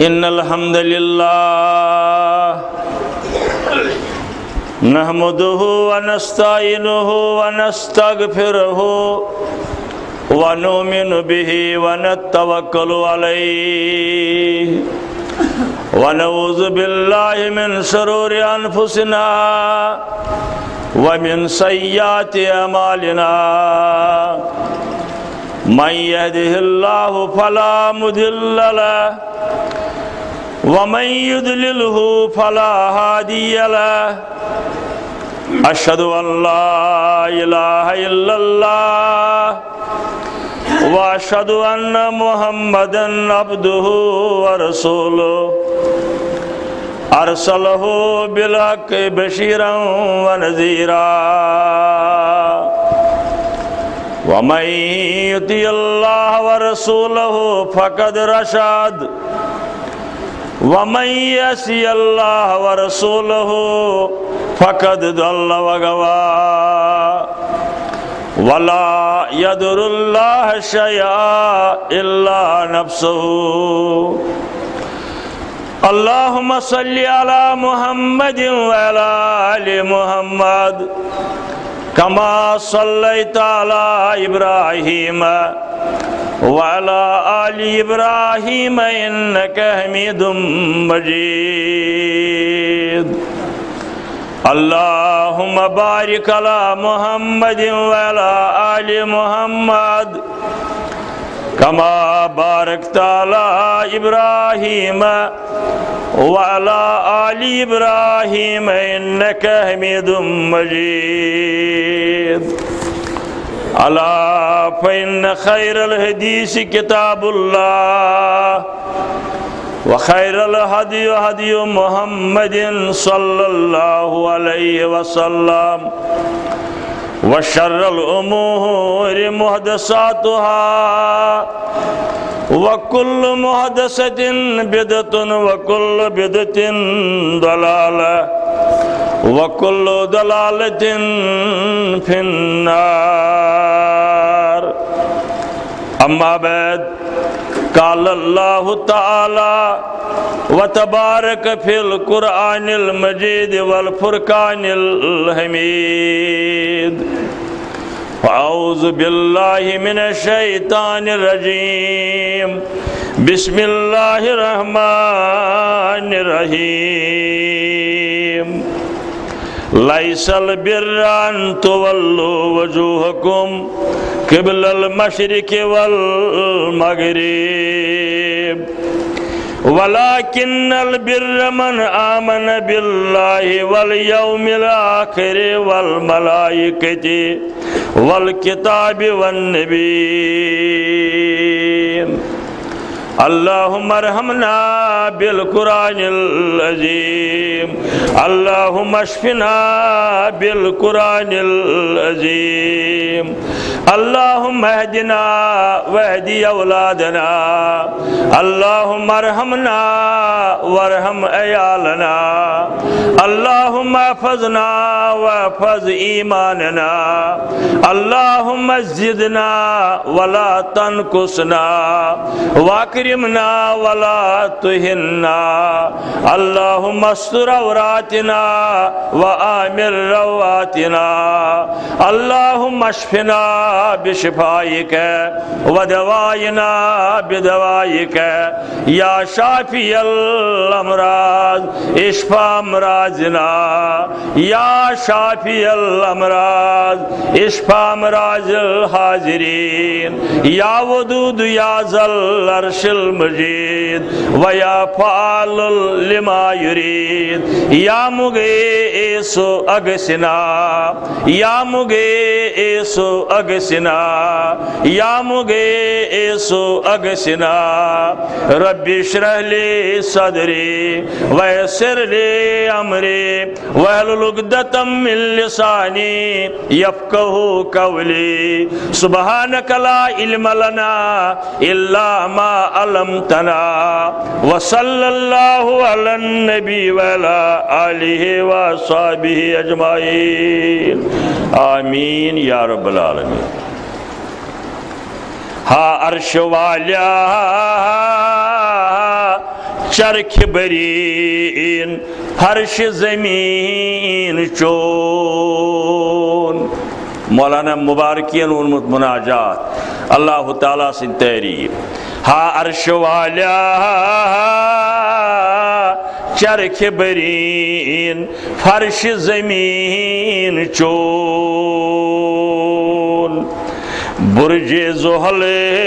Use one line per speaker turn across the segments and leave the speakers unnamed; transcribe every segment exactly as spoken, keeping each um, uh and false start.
إن الحمد لله نحمده ونستعينه ونستغفره ونؤمن به ونتوكل عليه ونعوذ بالله من شرور أنفسنا ومن سيئات أعمالنا من يهده الله فلا مضل له ومن يضلله فلا هادي له أشهد أن لا إله إلا الله وأشهد أن محمدًا عبده ورسوله أرسله بالحق بشيرا ونذيرا ومن يطع الله ورسوله فقد رشد ومن يعص الله ورسوله فقد ضل وغوى ولا يضر الله شيئا إلا نفسه اللهم صل على محمد وعلى آل محمد كما صليت على إبراهيم وعلى آل إبراهيم إنك حميد مجيد اللهم بارك على محمد وعلى آل محمد كما باركت على إبراهيم وعلى آل إبراهيم إنك حميد مجيد ألا فإن خير الحديث كتاب الله وخير الهدي هدي محمد صلى الله عليه وسلم وشر الأمور محدثاتها وكل محدثة بدعة وكل بدعة ضلالة وكل ضلالة في النار أما بعد قال الله تعالى وتبارك في القرآن المجيد والفرقان الحميد أعوذ بالله من الشيطان الرجيم بسم الله الرحمن الرحيم ليس البر أن تولوا وجوهكم قبل المشرق والمغرب ولكن البر من آمن بالله واليوم الآخر والملائكة والكتاب والنبيين اللهم ارحمنا بالقرآن العظيم اللهم اشفنا بالقرآن العظيم اللهم اهدنا واهدي أولادنا اللهم ارحمنا وارحم عيالنا اللهم احفظنا واحفظ إيماننا اللهم زدنا ولا تنقصنا واكرمنا ولا تهنا اللهم استر عوراتنا وآمن رواتنا اللهم اشفنا بشفائك ودوائنا بدوائك يا شافي الأمراض اشفى أمراضنا يا شافي الأمراض اشفى أمراض الحاضرين يا ودود يا ذا العرش المجيد ويا فعال لما يريد يا مغيث أغثنا يا مغيث أغثنا يا مغيث أغثنا ربي اشرح لي صدري ويسر لي أمري واحلل عقدة من لساني يفقهوا قولي سبحانك لا علم لنا إلا ما علمتنا وصلى الله على النبي وعلى آله وصحبه أجمعين آمین یا رب العالمین. ہا عرش والا چرخ برین فرش زمین چون مولانا مبارکین ونمت مناجات اللہ تعالیٰ سن تعریف ہا عرش والا چرخ برین فرش زمین چون برج زحل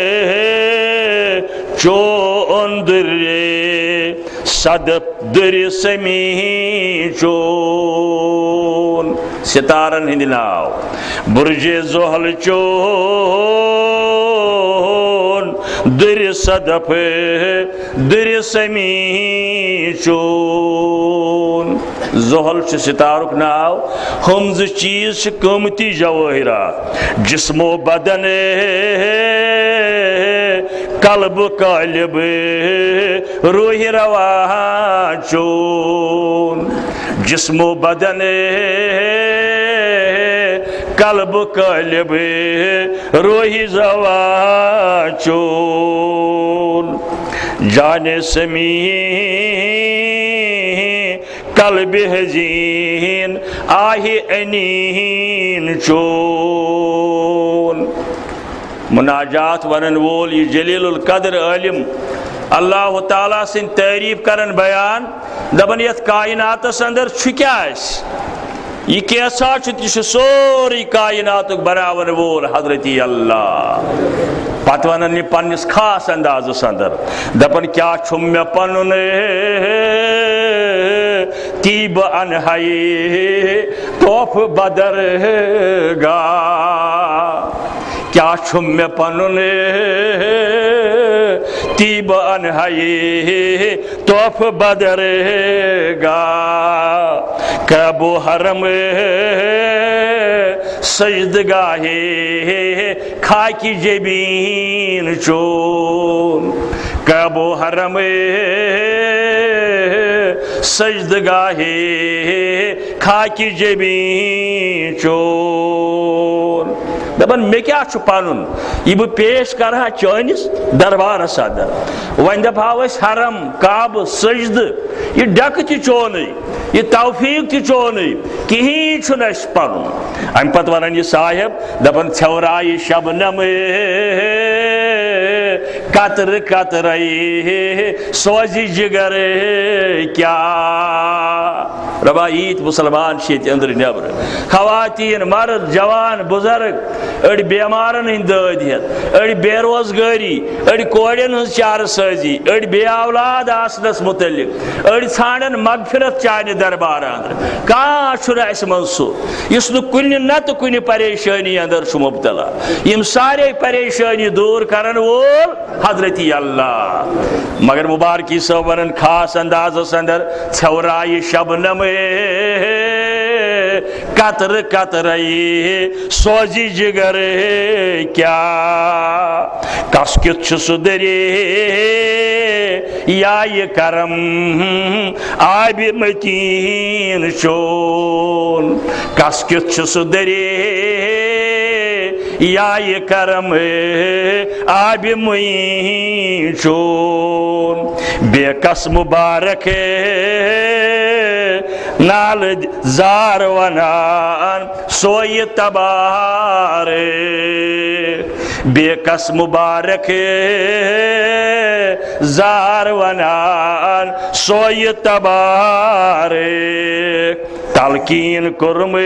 چون در صدف در سمی چون ستارن ہندی ناو برج زحل چون در صدف در سمی چون زحل چھ ستارک ناو ہمز چیز چھ قیمتی جواہرات جسم و بدن قلب قالب روح رواں چون جسم و بدن قلب قالب روح رواں چون جان سمی قلب حزین آہ انین چون مناجات ونن وول یہ جلیل القدر عالم اللہ تعالیٰ سن تعریف کرن بیان دبن یت کائنات اندر چھکیا اس یہ کیسا چھتی سوری کائنات بناون وول حضرتی اللہ پت ونن یہ پنس خاص انداز اندر دپن کیا چھم میں پنن تیب انہائی توف بدر گا کیا چھم میں پنن تیب انہائی توف بدر گا کعبو حرم سجدگاہ خاکی جبین چون کعبو حرم سجدگاہ خاکی جبین چون دپن میں کیا چھو پانن یہ بہ پیش کرہا چانس دربار صدر ون دپاو اس حرم کعب سجد یہ ڈک تی چونی یہ توفیق تی چونی کہیں چھو نش پانن ام پت ونن یہ صاحب دپن چھورائی شبنم قطر قطرائی سوزی جگر کیا ربا عید مسلمان شیط اندر نبر خواتین مرد جوان بزرگ اڑ بیمارن ہند دادیت اڑ بے روزگاری اڑ کوڑین ہز چار سازی اڑ بے اولاد آسنس متعلق اڑ ژھانڈن مغفرت چانہ دربار اندر کان چھُ اس منسو یس نہ کُنہِ نتہٕ کُنہِ پریشانی اندر چھُ مبتلا یم سارے پریشانی دور کرن وول حضرتی اللہ مگر مبارکی صوبرن خاص اندازس اندر ژھورائی شبنم قطر قطرائی سوزی جگر کیا کس کت چھ دری یا یہ کرم آب متین چون کس کت چھ دری یا یہ کرم آب متین چون بے کس مبارک نال زار ونان سوئی تبار بے کس مبارک زار ونان سوئی تبار تلقین کرم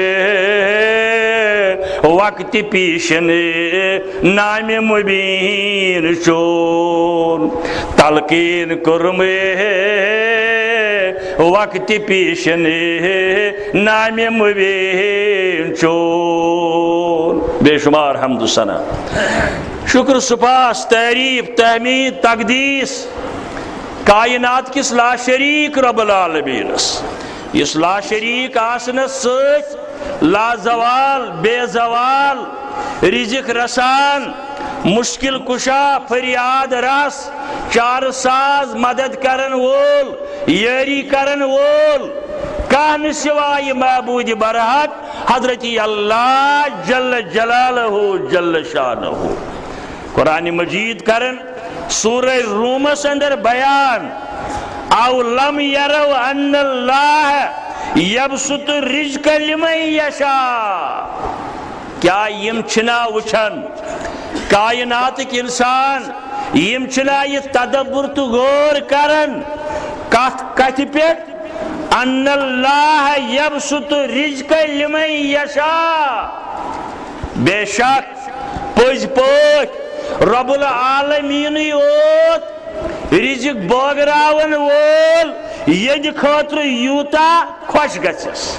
وقت پیشن نام مبین چون تلقین کرم وقت پیشن نام مبین چون بے شمار حمد و ثنا شکر سپاس تعریف تحمید تقدیس کائنات کس لا شریک رب العالمین اس لا شریک آسنس ست لا زوال بے زوال رزق رسان مشکل کشا فریاد رس چار ساز مدد کرن وول یاری کرن وول کان سوائے معبود برحق حضرتی اللہ جل جلالہ جل شانہ قرآن مجید کرن سورہ روم اندر بیان او لم یرو ان اللہ یبسط الرزق لمن یشاء کیا یم چھنا وچھن کائنات کے انسان یم چھنا یہ تدبر تو غور کرن کت کت پیٹ ان اللہ یبسط الرزق لمن یشاء بے شک پز پوٹ رب العالمین یوت رزق بوگراون وول ید خاطر یوتا خوش گژھس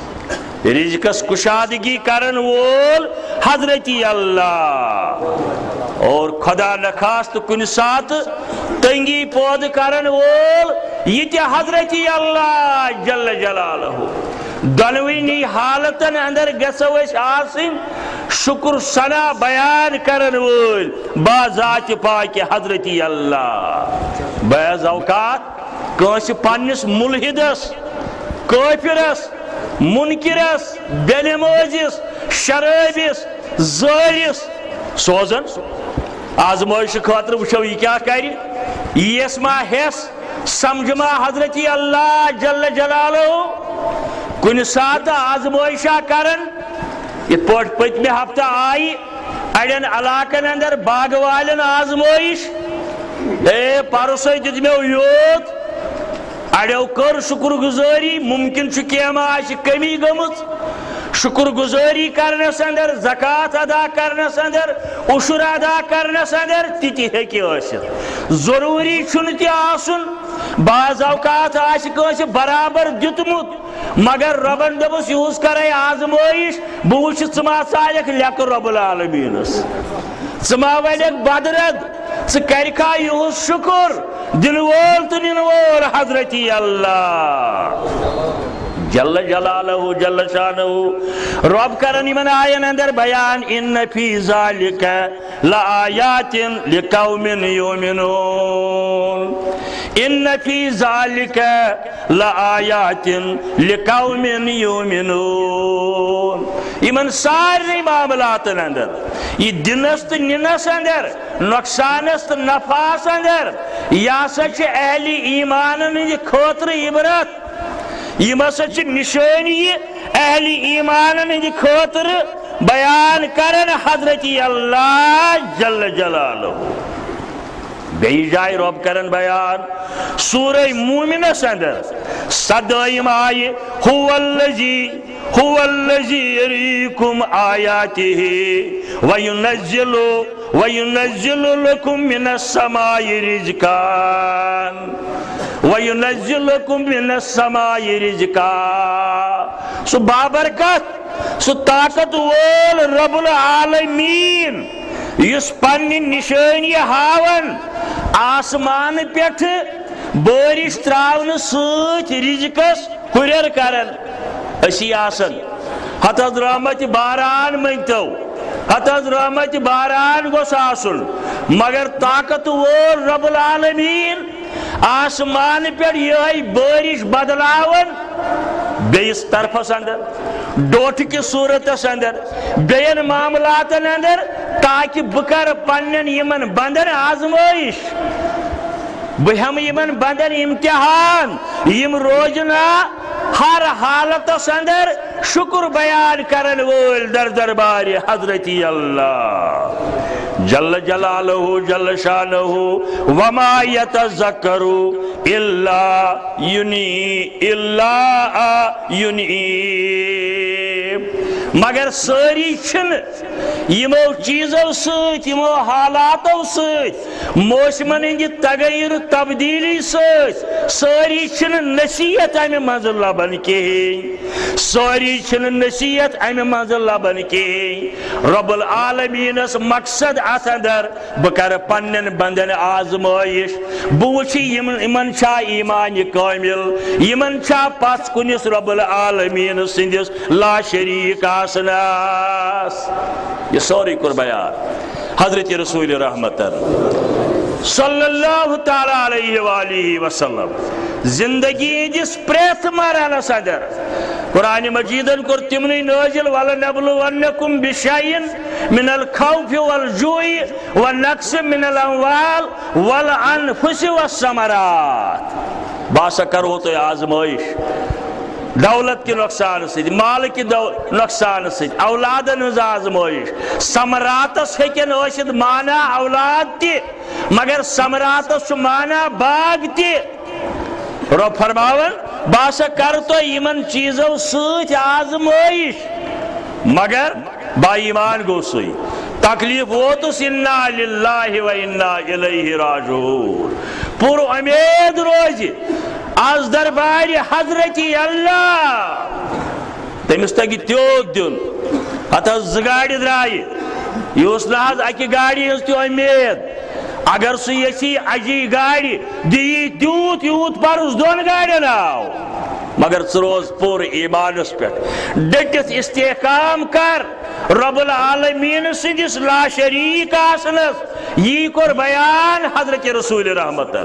رزقس کشادگی کرن وول حضرت اللہ اور خدا نخواست کن سات تنگی پود کرن وول یہ حضرت اللہ جل جلالہ دونوینی حالتن اندر گسو اس آسن شکر ثنا بیان کرن وول بازات پاک حضرت اللہ بعض اوقات کانس پنس ملحدس کافرس منکرس بے نمازس شرابس زارس سوزن آزمائش خاطر وچھو یہ کیا کری یس ما حس سمجھما حضرت اللہ جل جلالہ کن سات آزمائشہ کرن یہ پوٹ پتمی ہفتہ آئی اڑین علاقن اندر باغ والن آزمائش اے پارسوئی دت میں یوت اڑیو کر شکر گزاری ممکن چکیما آش کمی گمت شکر گزاری کرنس اندر زکاة ادا کرنس اندر عشر ادا کرنس اندر تیتی ہے کی آسن ضروری چھنتی آسن بعض اوقات آش کانس برابر دتمت مگر ربن دبس یوز کرے آزمائش بوش ثما سایک لیک رب العالمینس ثما ویلک بدرد ثکرکا یوز شکر دل وول تو نن وول حضرت اللہ جل جلالہ جل شانہ رب کرن من آین اندر بیان ان فی ذالک لآیات لقوم یؤمنون ان فی ذالک لآیات لقوم یؤمنون یمن سارے معاملاتن اندر یہ دنست ننس اندر نقصانست نفاس اندر یا سچ اہل ایمانن یہ خاطر عبرت یہ مسچ نشانی اہل ایمانن یہ خاطر بیان کرن حضرت اللہ جل جلالہ بیئی جائے رب کرن بیان سورہ مومنس اندر صدائم آئے هو الذی هو الذی یریکم آیاته وینزل وینزل لکم من السماء رزقا وینزل لکم من السماء رزقا سو بابرکت سو طاقت وول رب العالمین یس پنی نشانی ہاون آسمان پیٹھ بارش تراؤن سوچ رزقس ہرر کرن اسی آسن ہت از رحمت باران منتو ہت از رحمت باران گوس آسن مگر طاقت وول رب العالمین آسمان پیٹھ یہ بارش بدلاون بیس طرفس اندر ڈوٹ کی صورتس اندر بین معاملاتن اندر تاکہ بکر پنن یمن بندن آزمائش بہم یمن بندن امتحان یم روزنا ہر حالت اندر شکر بیان کرن وول در دربار حضرت اللہ جل جلالہ جل شانہ وما یتذکر الا ینی الا ینیب مگر ساری چھن یمو چیزو سوت یمو حالاتو سوت موسمن ہندی تغیر تبدیلی سوت ساری چھن نصیحت امی منزل لبن کی ساری چھن نصیحت امی منزل لبن کی رب العالمین اس مقصد اتندر بکر پنن بندن آزمائش بوچی یمن چھا ایمان کامل یمن چھا پس کنس رب العالمین سندس لا شریک آسناس یہ سوری کر بیان حضرت رسول رحمت صلی اللہ تعالی علیہ وآلہ وسلم زندگی جس پریت مارانا صدر قرآن مجیدن کر تمنی نازل وَلَنَبْلُوَنَّكُمْ بِشَيْءٍ مِنَ الْخَوْفِ وَالْجُوعِ وَالنَّقْصِ مِنَ الْأَمْوَالِ وَالْأَنْفُسِ وَالثَّمَرَاتِ باسا کرو تو آزمائش دولت کی نقصان سے مال کی نقصان سے اولادن ہز آزمائش ثمراتس ہیکن ٲسِتھ مانا اولاد تہ مگر ثمراتس چھ مانا باغ تہ رب فرماون باسا کر تو یمن چیزو سۭتۍ آزمائش مگر با ایمان گو سُے تکلیف ووتس انا للہ و انا الیہ راجعون پور امید روزِ آز دربار حضرت اللہ تمس تگہ تیوت دن ات زٕ گاڑِ درائے یہ اس نہ اکہ گاڑی ہز تہ امید اگر سہ یژھی اجی گاڑی دی تیوت یوت پرس دون گاڑین آو مگر ثہ روز پور ایمانس پہ ڈٹتھ استحکام کر رب العالمین سندس لا شریک آسنس یہ کور بیان حضرت رسول رحمت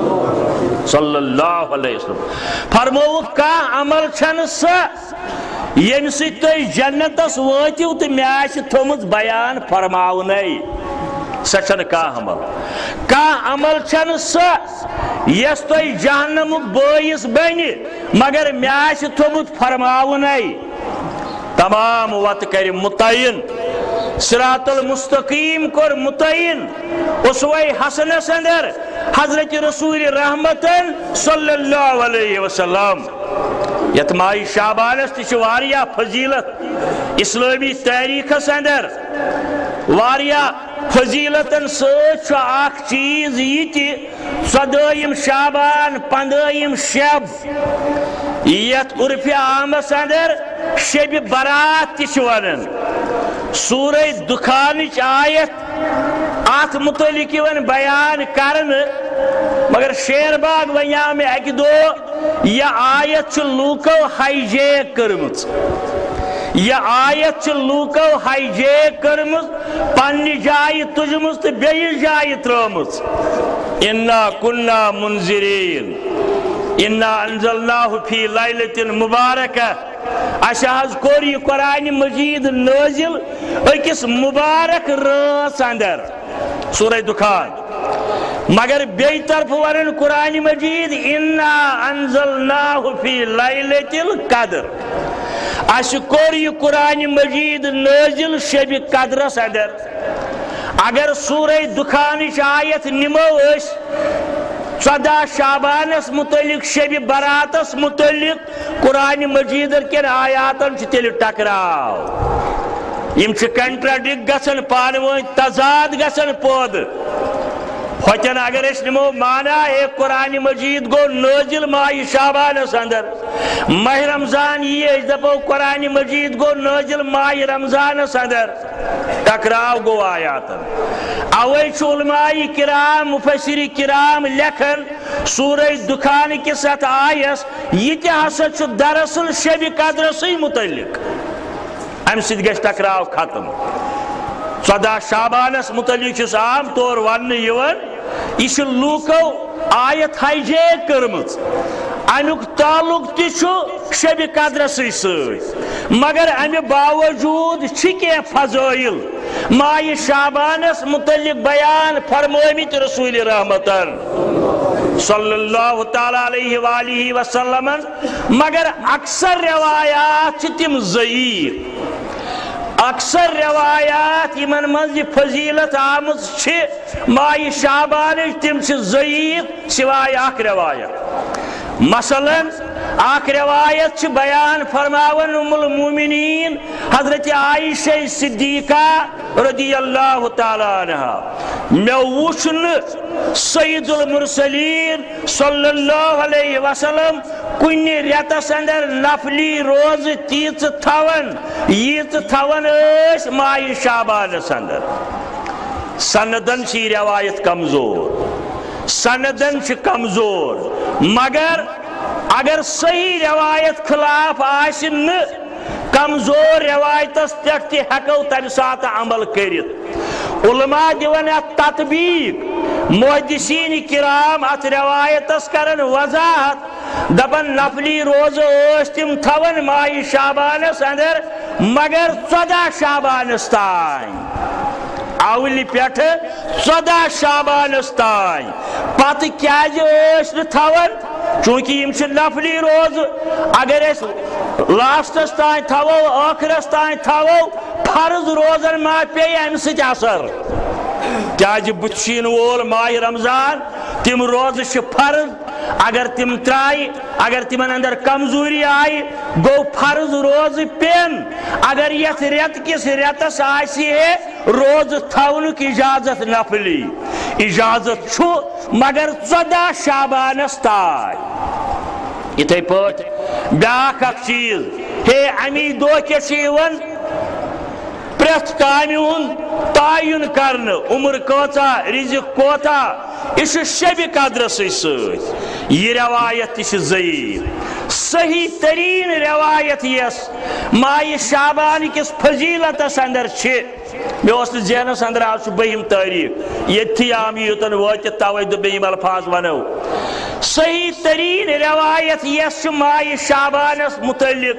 صلی اللہ علیہ وسلم فرمو کا عمل چھن سہ یم سۭتۍ تُہۍ جنتس وٲتِو تہٕ مےٚ آسہِ تھوٚمُت بیان فرماونَے سہ چھنہ کانٛہہ عمل کانٛہہ عمل چھنہ سہ یس تُہۍ جہنمُک بٲعث بنہِ مگر مےٚ آسہِ تھوٚمُت فرماونَے تمام وتہٕ کرِ متعین صراط المستقیم کور متعین اسوہ حسنس اندر حضرت رسول رحمتن صلی اللہ علیہ وسلم یت ماہ شعبانس تہ واریاہ فضیلت اسلامی تاریخس اندر واریاہ فضیلتن سۭتۍ چھُ اکھ چیز یہ تہ ژۄدٲیِم شعبان پندٲیِم شب یت عرفِ عامس اندر شب برات تہ ونان سورہ دخانچ آیت ات متعلق یوان بیان کرن مگر شیر باغ ونیا میں اکہ دو یہ آیت چھ لوکو ہائی جیک کرمت یہ آیت چھ لوکو ہائی جیک کرمت پنی جائی تجمت تو بیس جائی ترمت انا کننا منذرین انا انزلناہ فی لیلۃ مبارکہ اشاز کور یہ قرآن مجید نازل اکس مبارک رات اندر سورہ دخان مگر بی طرف ورن قرآن مجید انا انزلناہ فی لیلۃ القدر اش کور یہ قرآن مجید نازل شب قدرس اندر اگر سورہ دخانچ آیت نمو اس ژۄدہ شعبانس متعلق شب براتس متعلق قرآن مجید کن آیاتن تیل ٹکراو یم کنٹراڈکٹ گژھن پانہٕ ؤنۍ تضاد گژھن پٲدٕ ہوتن اگر اس نمو مانا اے قرآن مجید گو نازل ماہ شعبانس اندر ماہ رمضان یہ اس دپو قرآن مجید گو نازل ماہ رمضانس اندر ٹکراو گو آیاتن اوے چھ علماء کرام مفسر کرام لکھن سورہ دخان کے ساتھ آیس یہ تہ ہسا چھ دراصل شب قدر سی متعلق ام سۭتۍ گژھِ ٹکراو ختم ژۄدہ شعبانس متعلق چھ عام طور وننہٕ یوان یہ چھ لوکو آیت ہائی جیک کرمت امیک تعلق تہ چھ شب قدر سی سۭتۍ مگر امہ باوجود چھ کینٛہہ فضائل ماہ شعبانس متعلق بیان فرمٲمٕتۍ رسول رحمتن صلی اللہ تعالی علیہ وآلہ وسلم مگر اکثر روایات چھ تم ضعیف اکثر روایات یمن من یہ فضیلت آمت ماہ شعبان تم ضعیف سوائے اخ روایت مثلا اخ روایت بیان فرماون ام المومنین حضرت عائشہ صدیقہ رضی اللہ تعالی عنہ میں وچھن سید المرسلین صلی اللہ علیہ وسلم کن ریتس اندر نفلی روز تیز تھون ییز تھون اس ماہ شعبانس اندر سندن چھ روایت کمزور سندن چھ کمزور مگر اگر صحیح روایت خلاف آسن کمزور روایتس پہ ہیکو تمہ سات عمل کرت علماء دِوان ات تطبیق محدثین کرام ات روایتس کرن وضاحت دپن نفلی روز اس تم تھون ماہ شعبانس اندر مگر ژۄدہ شعبانس تائیں اول پہ ژۄدہ شعبانس تائیں پتہ کیازِ ٲسۍ نہٕ تھاوان چونکہ یم چھ نفلی روز اگر اس لاسٹس تائیں تھاو آخرس تائیں تھاو فرض روزن ما پی ام سچ اثر کیاز بچین وول ماہ رمضان تم روز چھ فرض اگر تم ترائی اگر تمن اندر کمزوری آئی گو فرض روز پین اگر یت ریت کس ریتس آسی ہے روز تھونک اجازت نفلی اجازت چھو مگر ژۄدہ شابانس تائے اتھے پٹ بیاکھ اکھ چیز ہے امی دو کے چیون پریت کامی ہن تعین کرن عمر کوتا رزق کوتا اس شب قدر سی ست یہ روایت تہ ضعیف صحیح ترین روایت یس ماہ شابان کس فضیلتس اندر چھ مے اوس ذہنس اندر آج بہم تاریخ یتھی آم یوتن وات توے دو بہم الفاظ ونو صحیح ترین روایت یس ماہ شابانس متعلق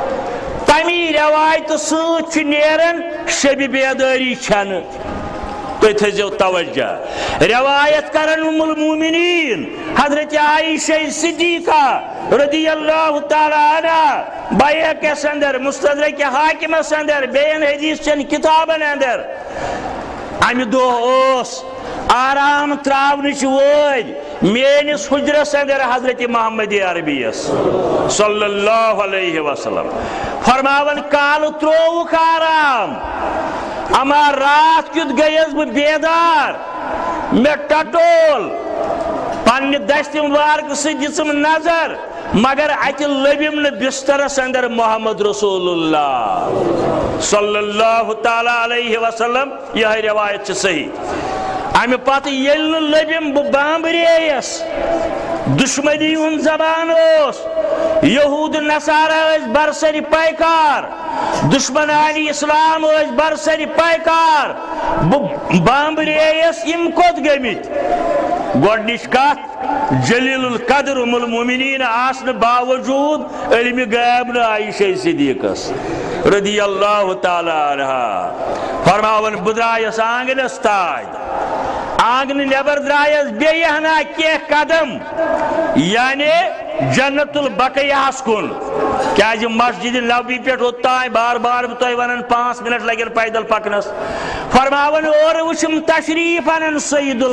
تمی روایت ست نیرن شب بیداری چھن تھی تھو توجہ روایت کرن ام المومنین حضرت عائشہ صدیقہ رضی اللہ تعالی عنہ بیہقی اندر مستدرک حاکم اندر بین حدیث چن کتابن اندر امہ دہ آرام تراونچ وٲلۍ میٲنِس حجرس اندر حضرت محمد عربیس صلی اللہ علیہ وسلم فرماون کال ترووُکھ آرام اما رات کیُتھ گٔیَس بہٕ بیدار مےٚ ٹٹول پننہِ دستہِ مبارک سۭتۍ دِژٕم نظر مگر اتہِ لٔبِم نہٕ بسترس اندر محمد رسول اللہ صلی اللہ تعالی علیہ وسلم یہ روایت چھِ صحیح امہ پتہ ییٚلہِ نہٕ لٔبِم بہٕ بامبرییس دشمنی ہُنٛد زبان اوس یہود نصارہ ٲسۍ برسری پیکار دشمنانی اسلام ٲسۍ برسری پیکار بہٕ بامبرییس یم کوٚت گٔمٕتۍ گۄڈنِچ کتھ جلیل القدر ام المومنین آسنہٕ باوجود علمِ غیب نہٕ عائشہ صدیقس رضی اللہ تعالی عنہا فرماون بہٕ درایس آنگنس تانۍ آنگن نیبر درایس بیٚیہِ ہنا کینٛہہ قدم یعنی جنت البقیہس کن کیازِ مسجد نبوی پٮ۪ٹھ اوٚتانۍ بار بار بہٕ تۄہہِ ونان پانٛژھ منٹ لگن پیدل پکنس فرماون اورٕ وٕچھم تشریف انن سید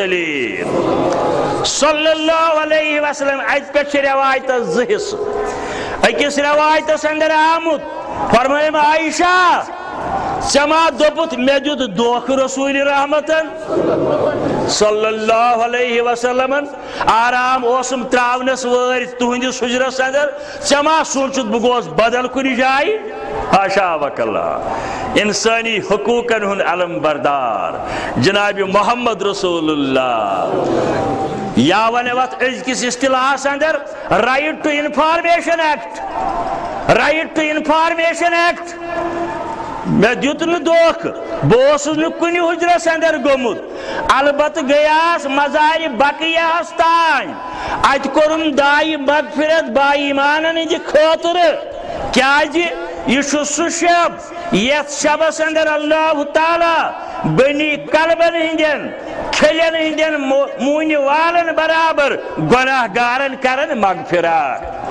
المرسلین صلی اللہ علیہ وسلم اتہِ پٮ۪ٹھ چھِ روایتس زٕ حصہٕ أکِس روایتس اندر آمُت فرمٲیم عائشہ ژےٚ ما دوٚپُتھ مےٚ دیُت دھوکہٕ رسول رحمتن صلی اللہ علیہ وسلم آرام اوسم تراونس وٲرۍ تُہنٛدِس حجرس اندر ژےٚ ما سوٗنٛچُتھ بہٕ گوس بدل کُنہِ جایہِ حاشا وکلہ انسانی حقوقن ہُنٛد علم بردار جناب محمد رسول اللہ یا ونو اتھ أزکِس اصطلاحس اندر right to information act right to information act میں دیت نہ دھوکہ بہٕ اوسُس نہٕ کُنہِ حجرس اندر گوٚمُت البتہ گٔیاس مزارِ بقیہس تانۍ اتہِ کوٚرُم دایہِ مغفرت با ایمانن ہٕنٛدِ خٲطرٕ کیازِ یہ چھُ سُہ شب یتھ شبس اندر اللہ تعالیٰ بنی کلبن ہندین کھلین ہندین مونہِ والن برابر گناہ گارن کرن مغفرت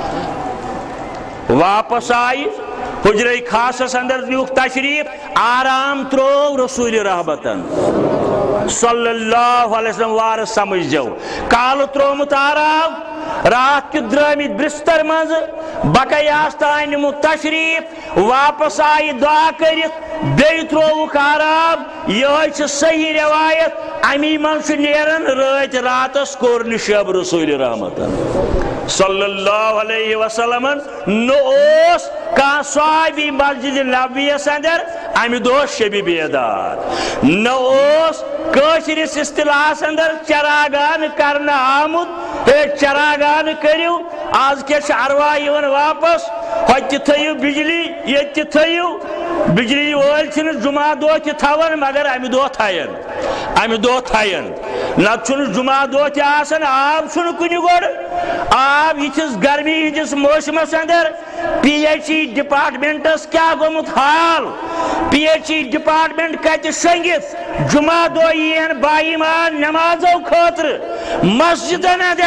واپس آئی حجرہ خاصس اندر نیوک تشریف آرام ترو رسول رحمتن صلی اللہ علیہ وسلم وار سمجھ جو کال ترومت آرام رات کی درامت برستر منز بقیاس تان نیمت تشریف واپس آئی دعا کرت بی تروک آرام یہ صحیح روایت امی منش نیرن رات راتس کورن شب رسول رحمتن صلی اللہ علیہ وسلم نوس کان صحابی مسجد نبویس اندر امی دو شبی بیدار نوس کشرس اصطلاحس اندر چراغان کرنا آمد اے چراغان کریو آج کے ارواح یون واپس ہوتی تھیو بجلی یہ تھیو بجلی وول چھن جمعہ دو تہ تھاون مگر امی دو تھاین امی دو تھاین نت چھن جمعہ دو تہ آسن آب چھن کنہ گوڑ آب یہ گرمی ہندس موسمس اندر پی ایچ ای ڈپارٹمنٹس کیا گومت حال پی ایچ ای ڈپارٹمنٹ کت شنگت جمعہ دو این با ایمان نمازو خاطر مسجدن اندر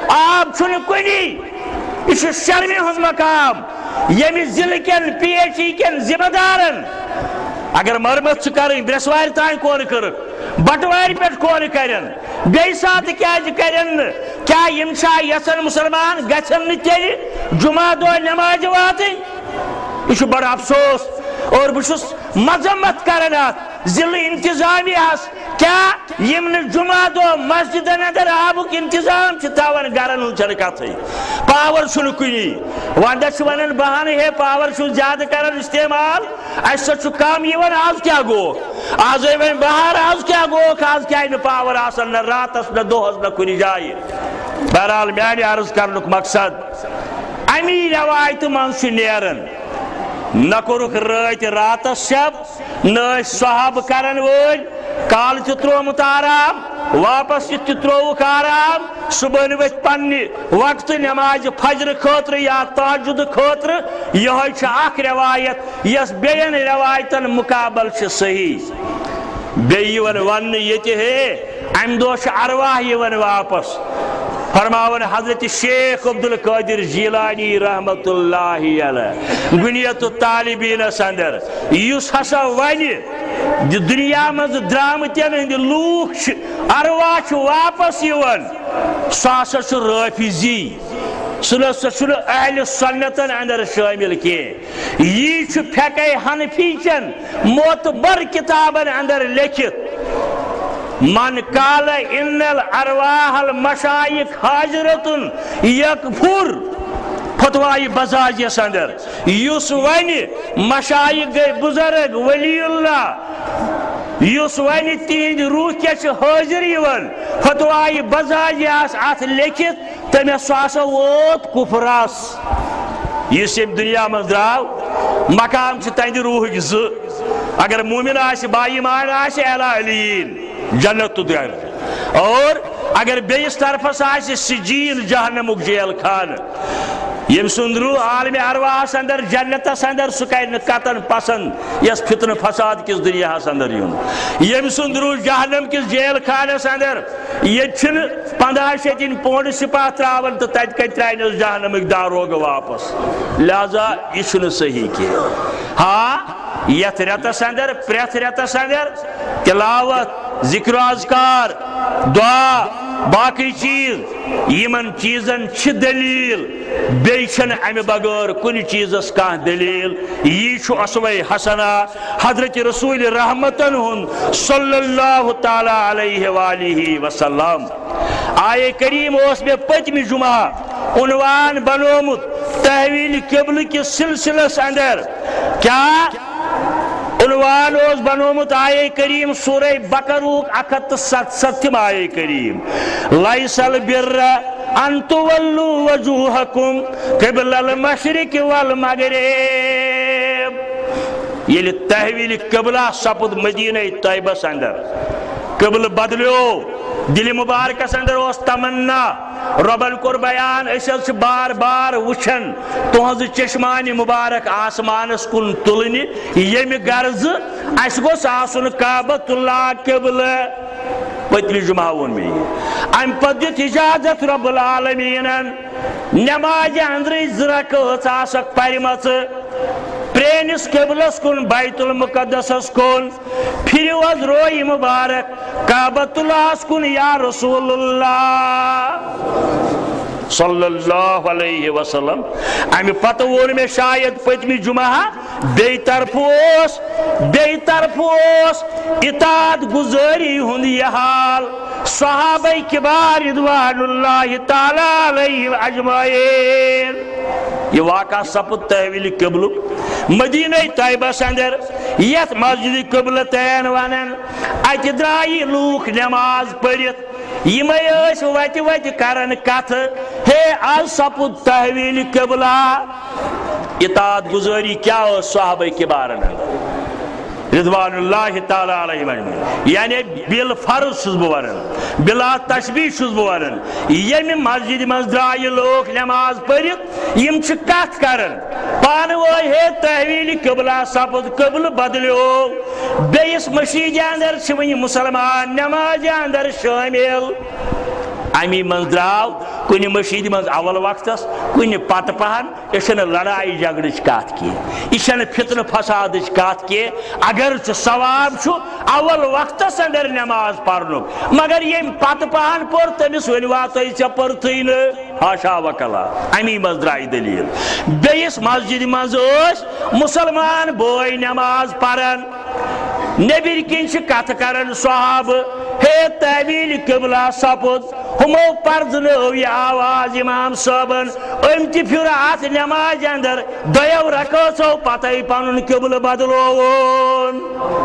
آب چھن کنی یہ شرمی ہز مقام یم ضلع کن پی ایچ ای کن ذمہ دارن اگر مرمت کریں برسوار تان کون کر بٹوار پہ کون کرن بی سات کیا کرن کیا یم چھا یسن مسلمان گھن تیل جمعہ دہ نماز واتن یہ بڑا افسوس اور بس مذمت کران ات ضلع انتظامیہ کیا یم جمعہ دہ مسجدن اندر آبک انتظام تھوان گرن ہن کت پاور چھ کنی وندس ون بہان ہے پاور زیادہ کران استعمال اس کم آز کیا گو آز ون بہار آز کیا گو آز کیا پاور آسان نہ راتس نہ دہس نہ کن جائے بہرحال میانہ عرض کرنک مقصد امی روایت من نیرن نہ کورک رات راتس شب نہ صحاب کرن ول کال تہ ترومت آرام واپس تہ تروک آرام صبح ورت پنہ وقت نماز فجر خاطر یا تہجد خاطر یہ اخ روایت یس بین روایتن مقابل صحیح بیون ون یہ ہے ام دہ ارواح یون واپس فرماون حضرت شیخ عبد القادر جیلانی رحمت اللہ علیہ گنیت الطالبین اندر اس ہسا ون دنیا مز درامتین ہند لوک ارواح واپس یوان سہ ہسا رافضی سہ اہل سنتن اندر شامل کی یہ فقہ حنفی چن معتبر کتابن اندر لکھت من قال ان الارواح المشائخ حاضرۃ یکفر فتوی بزاجیس اندر یس ون مشائخ گئی بزرگ ولی اللہ یس ون تہند روح کیا حاضر یوان فتوی بزاجیس ات لکھت تمس ہسا ووت کفرس اس دنیا من درو مقام تہند روح ز اگر مومن آس بائیمان آس اعلی علین جنت در اور اگر بیس طرفس آس سجین جہنمک جیل خان یم سند روح عالم ارواحس اندر جنتس اندر سہ کر قطن پسند یس فتن فساد کس دنیا اندر یون یم سند روح جہنم کس جیل خانس اندر یہ پندہ شیتین پونڈ سپاہ تراون تو تت کت ترائنس جہنمک داروگ واپس لہذا یہ صحیح کی ہاں یت رتس اندر پریت رتس اندر تلاوت ذکر اذکار دعا باقی چیز یمن چیزن چھ دلیل بیچن امہ بغیر کن چیزس کان دلیل یہ اسوہ حسنہ حضرت رسول رحمتن ہن صلی اللہ تعالی علیہ وآلہ وسلم آئے کریم اس میں پتم جمعہ عنوان بنومت تحویل قبل کے سلسلس اندر کیا عنوان اس بنومت آئے کریم سورہ بقروک اکت ست ستم آئے کریم لیس البر ان تولوا وجوہکم قبل المشرق والمغرب یہ تحویل قبلہ سپد مدینہ طیبہ اندر قبل بدلیو دل مبارکس اندر اس تمنا ربن کور بیان اس بار بار وچھن تہذ چشمان مبارک آسمانس کن تلنی یم غرض اس گوس آسن کعبۃ اللہ قبل پتلی جمعہ ون میں ام پت دت اجازت رب العالمین نماز اندر زرکت آسک پرمت پرینس قبلس کن بیت المقدس کن پھر وز روئی مبارک کعبۃ اللہ کن یا رسول اللہ صلی اللہ علیہ وسلم امی پتہ وون میں شاید پتمی جمعہ بی طرف اس بی طرف اس اطاعت گزاری ہند یہ حال صحابہ کبار رضوان اللہ تعالی علیہ اجمعین یہ واقعہ سپد تحویل قبل مدینہ طیبہ اندر یت مسجد قبلتین ونن ات درائی لوک نماز پڑھت یمے اس وت وت کرن کت ہے آز سپد تحویل قبلہ اطاعت گزاری کیا صحابہ کبارن رضوان اللہ تعالی علیہ وسلم یعنی بل فرض چھس بہ ونان بلا تشبیہ چھس بہ ونان یم مسجد مز درائے لوگ نماز پڑھت یم چھ کت کرن پان وے ہے تحویل قبلہ سپد قبل بدلیو بیس مسجد اندر چھ ون مسلمان نماز اندر شامل امی من دراو کن مشید من اول وقتس کن پت پہن یہ لڑائی جھگڑ کت کی یہ فتن فساد کت کی اگر ثواب اول وقتس اندر نماز پرنک مگر یم پت پہن پور تمس ونوا تھی ے پرتھی ہاشا وکلا امی من درائی دلیل بیس مسجد مز مسلمان بوئی نماز پران نبی کن کت کرن صحاب ہے تعویل قبلہ سپد ہمو پردنو یہ آواز امام صاحبن ام تی پھر ات نماز اندر دیو رکھو پتہ پن قبل بدلون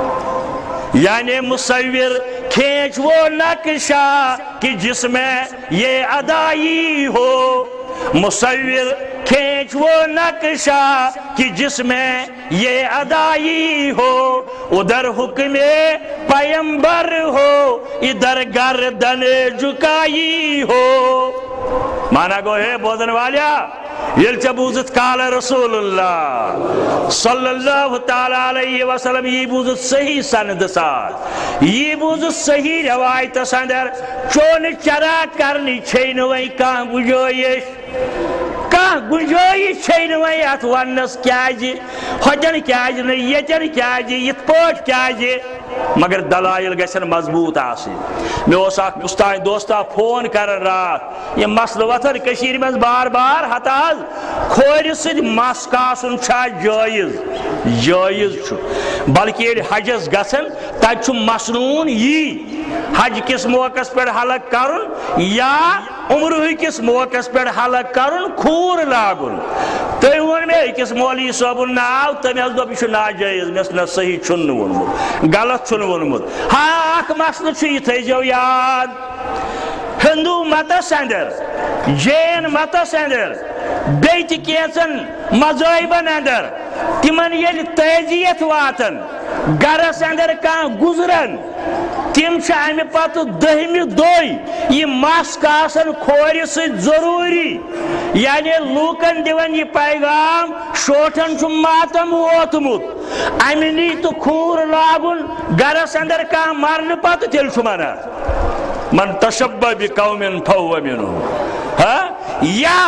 یعنی مصور کھینچ وہ نقشہ کہ جس میں یہ ادائی ہو مصور کھینچ وہ نقشہ کہ جس میں یہ ادائی ہو ادھر حکم پیمبر ہو ادھر گردن جھکائی ہو مانا گو ہے بودن والیا یل چا بوزت قال رسول اللہ صلی اللہ تعالی علیہ وسلم یہ بوزت صحیح سند ساتھ یہ بوزت صحیح روایت سندر چون چرا کرنی چھینوئی کان گجوئیش کان گنجائش چھین وی ات ونس کیازِ ہوجن کیازِ نہ یتن کیازِ یت پوٹ کیازِ مگر دلائل گژھن مضبوط آسن مے اوس اکھ مستان دوستا فون کران رات یہ مسئلہ وتھن کشیر مز بار بار ہتا کھور سۭتۍ مس کاسُن چھا جٲیز جٲیز چھُ بلکہ ییٚلہِ حجس گژھن تتہِ چھُ مسنون یی حج کس موقع پہ حلق کرن یا عمرہ کس موقع پہ حلق کرن کھور لاگن تھی ون میں اکس مولوی صاحب ناو تمس دپ یہ ناجائز مس نہ صحیح چھن ونمت غلط چھن ونمت ہاں اخ مسئلہ یہ تھو یاد ہندو متس اندر جین متس اندر بیت کیچن مذہبن اندر تمن یل تعزیت واتن گرس اندر کان گزرن تم امہ پتہ دہمہ دہ یہ مس کاسن کھور ست ضروری یعنی لوکن دون یہ پیغام شوٹن چھ ماتم ووتمت امہ نی تو کھور لاگن گرس اندر کان مرن پتہ تیل چھ منا من تشبہ بقوم فہو منہم ہاں یا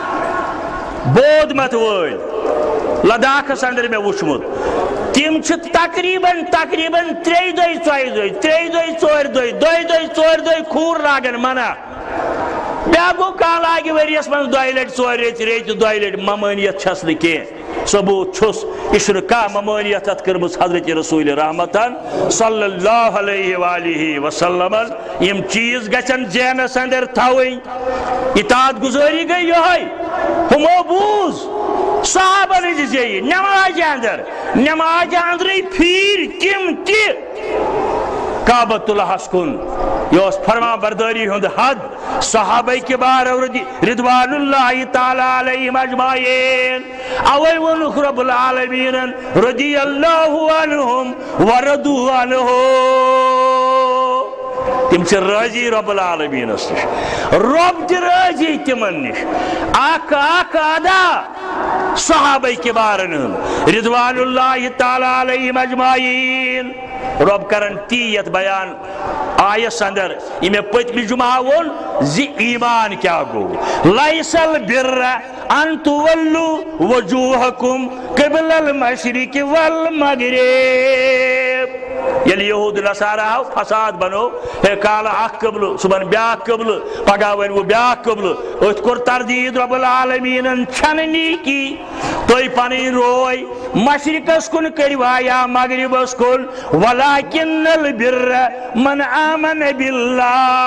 بود مت ول لداخس اندر میں وچمت تم تقریباً تقریباً تری دہ ژوئی دہ تری دہ ژور دہ دہ دہ ژور دہ کھور لاگن منع بیا گو کان لاگہ ورس من دہ لٹ ژور ریت ریت دہ لٹ ممانیت چھس نہ کی ثبوت چھس یہ کھانا ممانیت ات کرمز حضرت رسول رحمتن صلی اللہ علیہ وآلہ وسلم یم چیز گژھن ذہنس اندر تھویں اطاعت گزاری گئی یہ ہمو بوز صحابہ نے جی نماز اندر نماز اندر پھیر تم تہ کعبۃ اللہ کن یہ فرما برداری ہند حد صحابہ کبار رضوان اللہ تعالی علیہم اجمعین اوے ونخ رب العالمین رضی اللہ عنہم ورضوا عنہ تم سے راضی رب العالمین نش رب تہ راضی تمن نش اک اک ادا صحابہ کبارن رضوان اللہ تعالی علیہم اجمعین رب کرن تیت بیان آیس اندر یہ پتم جمعہ ون زی ایمان کیا گو لیس البر ان تولو وجوہکم قبل المشرق والمغرب یل یہود نصارہ فساد بنو ہے کال اخ قبل صبح بیاک قبل پگہ ون وہ بیاک قبل ات کور تردید رب العالمین چھننی کی توئی پنی روئی مشرقس کن کروا یا مغربس کن ولکن البر من آمن باللہ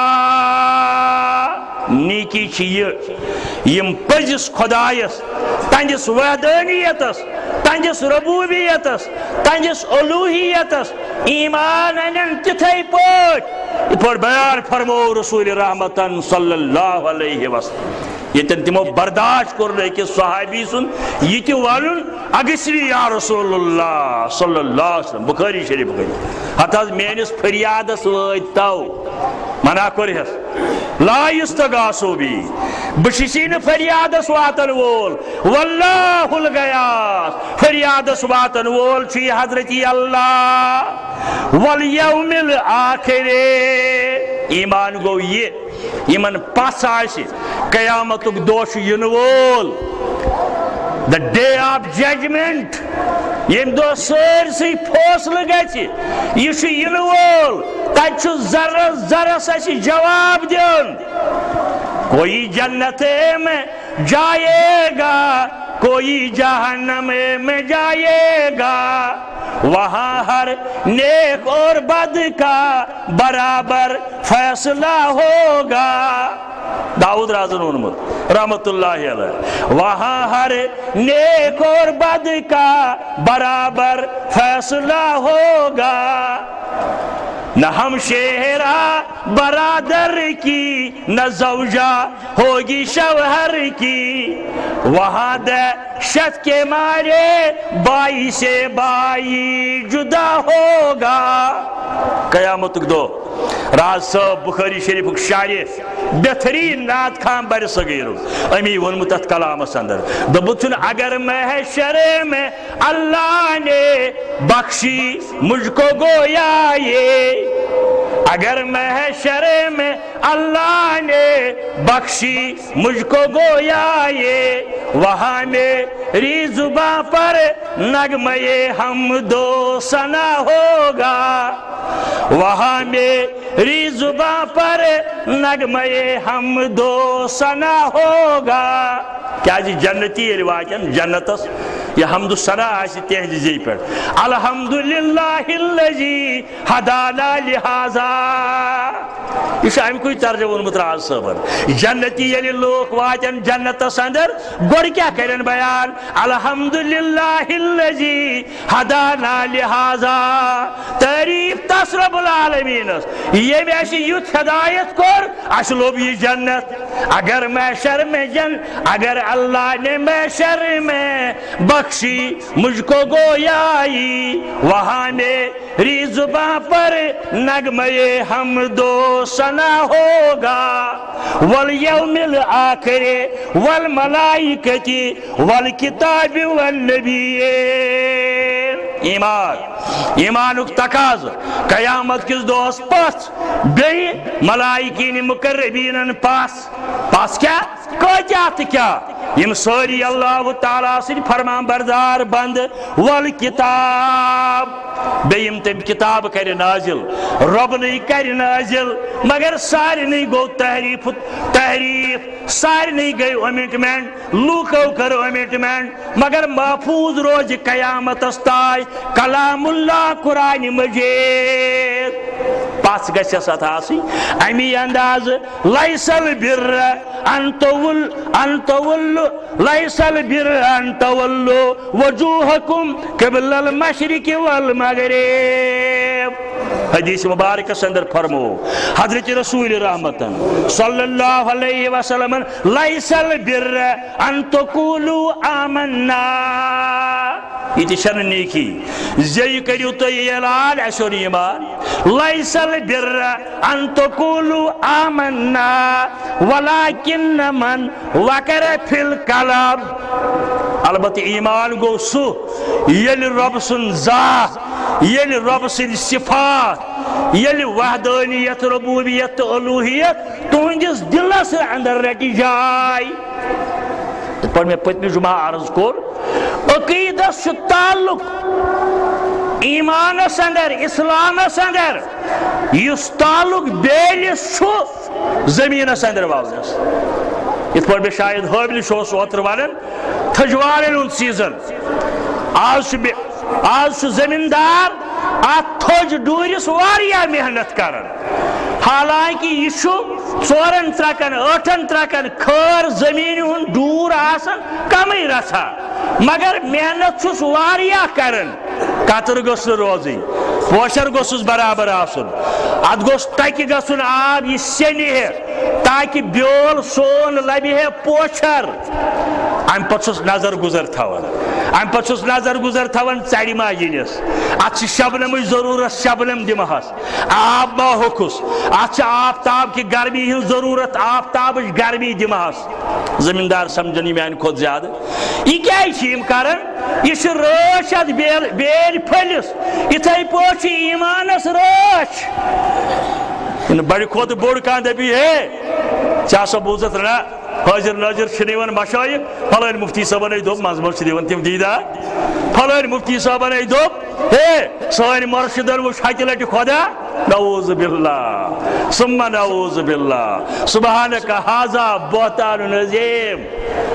نیکی چیئے یم پزس خدایس تنجس وحدانیتس تنجس ربوبیتس تنجس الوہیتس ایمان انن تتھائی پوٹ پر بیان فرمو رسول رحمتن صلی اللہ علیہ وسلم یہ تمو برداشت کرنے کہ صحابی سن یہ تہ ون اگسری یا رسول اللہ صلی اللہ علیہ وسلم بخاری شریف گئی ہتھ میانس فریادس وت تو منع کرس لا یستغاثوا بی بشسی نہ فریادس واتن وول واللہ الغیاث فریادس واتن وول چھ حضرت اللہ والیوم الآخر ایمان گو یہ یمن پس آسی قیامتک دوش ینوول the day of judgment یم دو سرسی فوصل گچی یہ چھ ینوول تت چھ ذرس ذرس اسی جواب دین کوئی جنت میں جائے گا کوئی جہنم میں جائے گا وہاں ہر نیک اور بد کا برابر فیصلہ ہوگا داؤد رازن اونمت رحمت اللہ علیہ وہاں ہر نیک اور بد کا برابر فیصلہ ہوگا نہ ہم شہرا برادر کی نہ زوجہ ہوگی شوہر کی وہاں دہشت کے مارے بائی سے بائی جدا ہوگا قیامت دو راز صاحب بخاری شریف شاعر بہترین نعت خان بر صغیر امی ونمت ات کلامس اندر دبتن اگر محشر میں اللہ نے بخشی مجھ کو گویا یہ اگر محشر میں اللہ نے بخشی مجھ کو گویا یہ وہاں میری زباں پر نغمہ حمد و ثنا ہوگا وہاں میری زباں پر نغمہ حمد و ثنا ہوگا کیا جی جنتی رواجن جنتس یہ حمد و ثنا آسی تہذی زی پر الحمدللہ اللذی ہدانا لہذا یہ شاہم کوئی ترجمہ ونمت راز صبر جنتی یلی لوگ واجن جنتس اندر گوڑ کیا کرن بیان الحمدللہ اللذی ہدانا لہذا تعریف تس رب العالمین یہ بھی ایسی یوت ہدایت کر اسلوب یہ جنت اگر محشر میں جن اگر اللہ نے محشر میں بخشی مجھ کو گویائی وہاں میری زباں پر نغمہ حمد و ثنا ہوگا والیوم الآخر والملائکۃ والکتاب والنبیین ایمان ایمانک تقاض قیامت کس دوس پس بی ملائکین مقربین پاس پاس کیا کجات کیا یم سوری اللہ تعالیٰ سے فرمان بردار بند والکتاب بیم تم کتاب کر نازل رب نہیں کر نازل مگر ساری نہیں گو تحریف تحریف ساری نہیں گئی امیٹمنٹ لوکو کرو امیٹمنٹ مگر محفوظ روز قیامت استائی کلام اللہ قرآن مجید پاس گسیا ستاسی امی انداز لیس البر ان تول ان تول لیس البر ان تولو وجوہکم قبل المشرق والمغرب حدیث مبارک سندر فرمو حضرت رسول رحمتن صلی اللہ علیہ وسلم لیس البر ان تقولو آمنا یہ تشن نیکی زی کریو تو یہ اعلان ایسو ایمان لیس البر ان تقولو آمنا ولیکن من وکر فی القلب البتہ ایمان گو سو یل رب سن ذات یل رب سن صفات یل وحدانیت ربوبیت الوہیت تہندس دلس اندر رٹی جائے پر میں پتمی جمعہ عرض کور عقیدت سے تعلق ایمان اندر اسلام اندر اس تعلق بیلس چھو زمین اندر واضح اس پر بھی شاید حابل شو سوتر والن تھجوارن ان سیزن آج آج زمیندار آت تھوج ڈورس واریا محنت کرن حالانکہ یہ ژورن ترکن ٲٹھن ترکن کھر زمین ہن ڈور آسن کمی رسا مگر محنت چھس واریا کرن قطر گوس روزی پوشر گوسس برابر آسن ات گوس ٹکہ گژھن آب یہ سینہ ہے تاکہ بیول سون لبہ ہے پوچھر ام پتہ چھس نظر گزر تھاون ام پتہ چھس نظر گزر تھاون ژرِ ما یِنس ات چھ شبنمٕچ ضروٗرت شبنم دمہس آب ما ہوکھس ات چھ آفتاب کی گرمی ہن ضرورت آفتابٕچ گرمی دمہس زمیندار سمجھن یہ میانہ کھۄتہٕ زیادٕ یہ کیٛازِ چھِ یِم کران یہ چھ رٲچھ اتھ بیل پھٔلِس یِتھے پٲٹھۍ چھِ ایٖمانس رٲچھ بڑی کھوت بوڑ کان دبی ہے چاسا بوزت نا حاضر ناظر شنیوان مشایخ فلان مفتی صاحب نے دوب مزمل شنیوان تم دیدا فلان مفتی صاحب نے دوب ہے سوائن مرشدن وش حتی لٹی خدا نعوذ باللہ ثم نعوذ باللہ سبحانک حاضا بہتان نظیم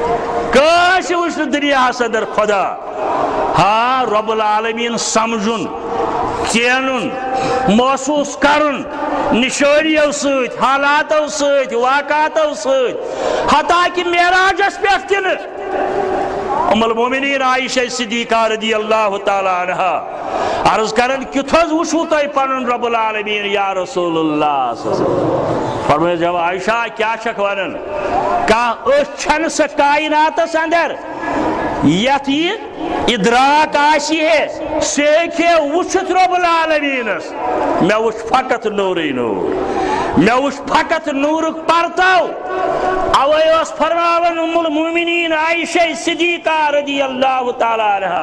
کاش وش دنیا صدر خدا ہاں رب العالمین سمجھن کینن محسوس کرن نشانیو سۭتۍ حالاتو سۭتۍ واقعاتو سۭتۍ حتیٰ کہ معراجس پٮ۪ٹھ تہِ نہٕ ام المومنین عائشہ صدیقہ رضی اللہ تعالیٰ عنہا عرض کرن کیُتھ حظ وٕچھوٕ تۄہہِ پنُن رب العالمین یا رسول اللہ صلی اللہ علیہ وسلم فرمٲیو جب عائشہ کیا چھکھ ونان کانٛہہ أچھ چھنہٕ سۄ کائناتس اندر یتھ یہ ادراک آسی ہے سہ ہیکہِ وٕچھِتھ رب العالمینس مے وٕچھ فقط نورٕے نور مے وٕچھ فقط نورُک پرتو اوے اوس فرماوان ام المومنین عائشہ صدیقہ رضی اللہ تعالیٰ عنہا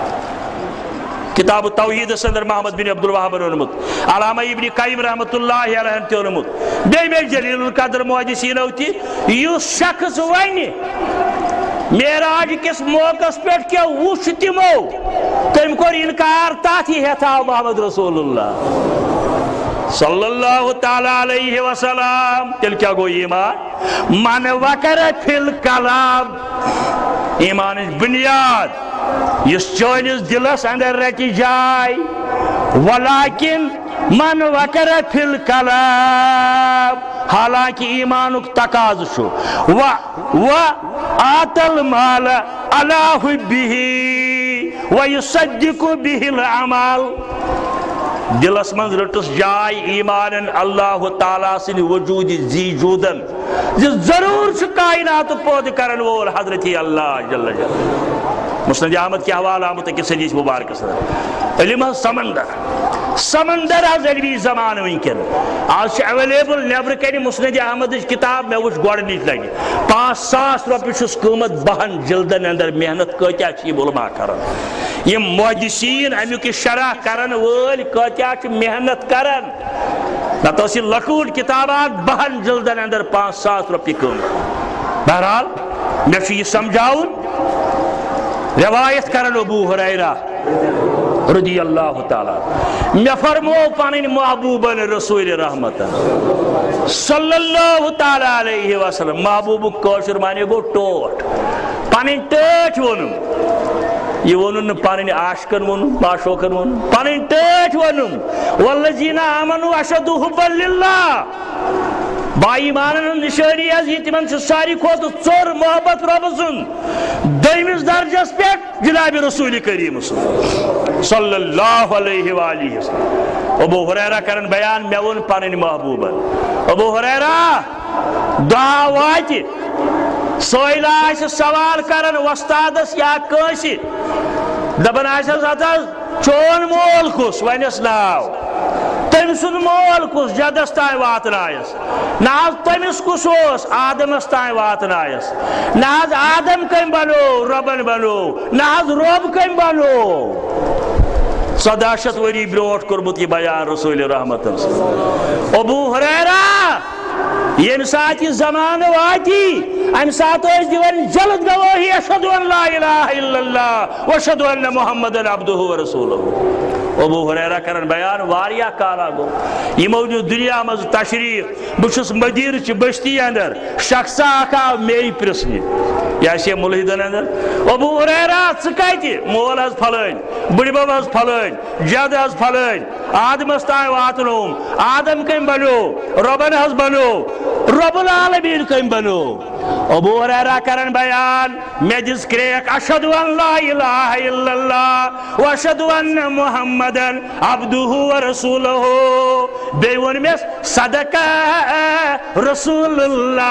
کتاب التوحید صدر محمد بن عبد الوہاب اونمت علامہ ابن قیم رحمت اللہ علیہ تہ اونمت بیٚیہِ بیٚیہِ جلیل القدر محدثینو تہِ یُس شخص ونہِ معراج کس موقع پہ کیا وچ تمو تم کور انکار تات ہی ہتھاو محمد رسول اللہ صلی اللہ تعالی علیہ وسلم تیل کیا گو ایمان من وکر فی الکلام ایمان بنیاد اس چونس دلس اندر رٹی جائے ولیکن من وکر فی الکلام حالانکہ ایمانک تقاض شو و و آت المال علی حبہ و یصدق به العمل دلس من رٹس جائے ایمان اللہ تعالیٰ سن وجود زی جودن ضرور چھ کائنات پود کرن وول حضرت اللہ جل جلالہ مسند احمد کے حوالہ آمد کہ حدیث مبارک صدر علم سمندر سمندر از علمی زمان ونکن آج اویلیبل نیبر کنی مسند احمد کتاب میں وچ گوڑ نیچ لگی پانچ ساس روپی چھس قیمت بہن جلدن اندر محنت کتیا چھ علماء کرن یہ محدثین امیک شرح کرن وول کتیا چھ محنت کرن نتوسی لکوٹ کتابات بہن جلدن اندر پانچ ساس روپی قیمت بہرحال میں چھ یہ سمجھاؤن روایت کرن ابو ہریرہ رضی اللہ تعالیٰ میں فرمو پانین محبوبن رسول رحمت صلی اللہ تعالیٰ علیہ وسلم محبوب کوشر مانے گو ٹوٹ پانین ٹوٹ ونم یہ ونن پانین عاشقن ونم معشوقن ونم پانین ٹوٹ ونم والذین آمنوا اشد حبا للہ بائی مانن نشانی از یہ تمن سے ساری کھوت ژور محبت رب سن دویمس درجس پہ جناب رسول کریم صلی اللہ علیہ وآلہ وسلم ابو ہریرہ کرن بیان میں ون پانین محبوبن ابو ہریرہ دعا واتی سوئلہ آس سوال کرن وستادس یا کنسی دبن آس چون مول کس ونس ناو تم سن مول کس جدس تائیں واتن آیس ناز تمس کس اس آدمس تائیں واتن آیس ناز آدم کم بنو ربن بنو ناز رب کم بنو صداشت وری بروٹ کرمت یہ بیان رسول رحمت ابو ہریرہ یم سات یہ زمان واتی ام سات اس دیوان جلد گواہی اشہدو ان لا الہ الا اللہ واشہدو ان محمد عبدہ ورسولہ ابو ہریرہ کرن بیان واریا کالا گو یہ موجود دنیا مز تشریف بچس مدیر چھ بشتی اندر شخصا آکا میری پرسنی یا سی ملحدن اندر ابو ہریرہ ثقاتی مول از پھلین بڑی باب از پھلین جد از پھلین آدم استائے واتنوم آدم کم بنو ربن از بنو رب العالمین کم بنو ابو ہریرہ کرن بیان میں جس کریک اشہدو ان لا الہ الا اللہ واشہدو ان محمدن عبدہ ورسولہ بیون میں صدقہ رسول اللہ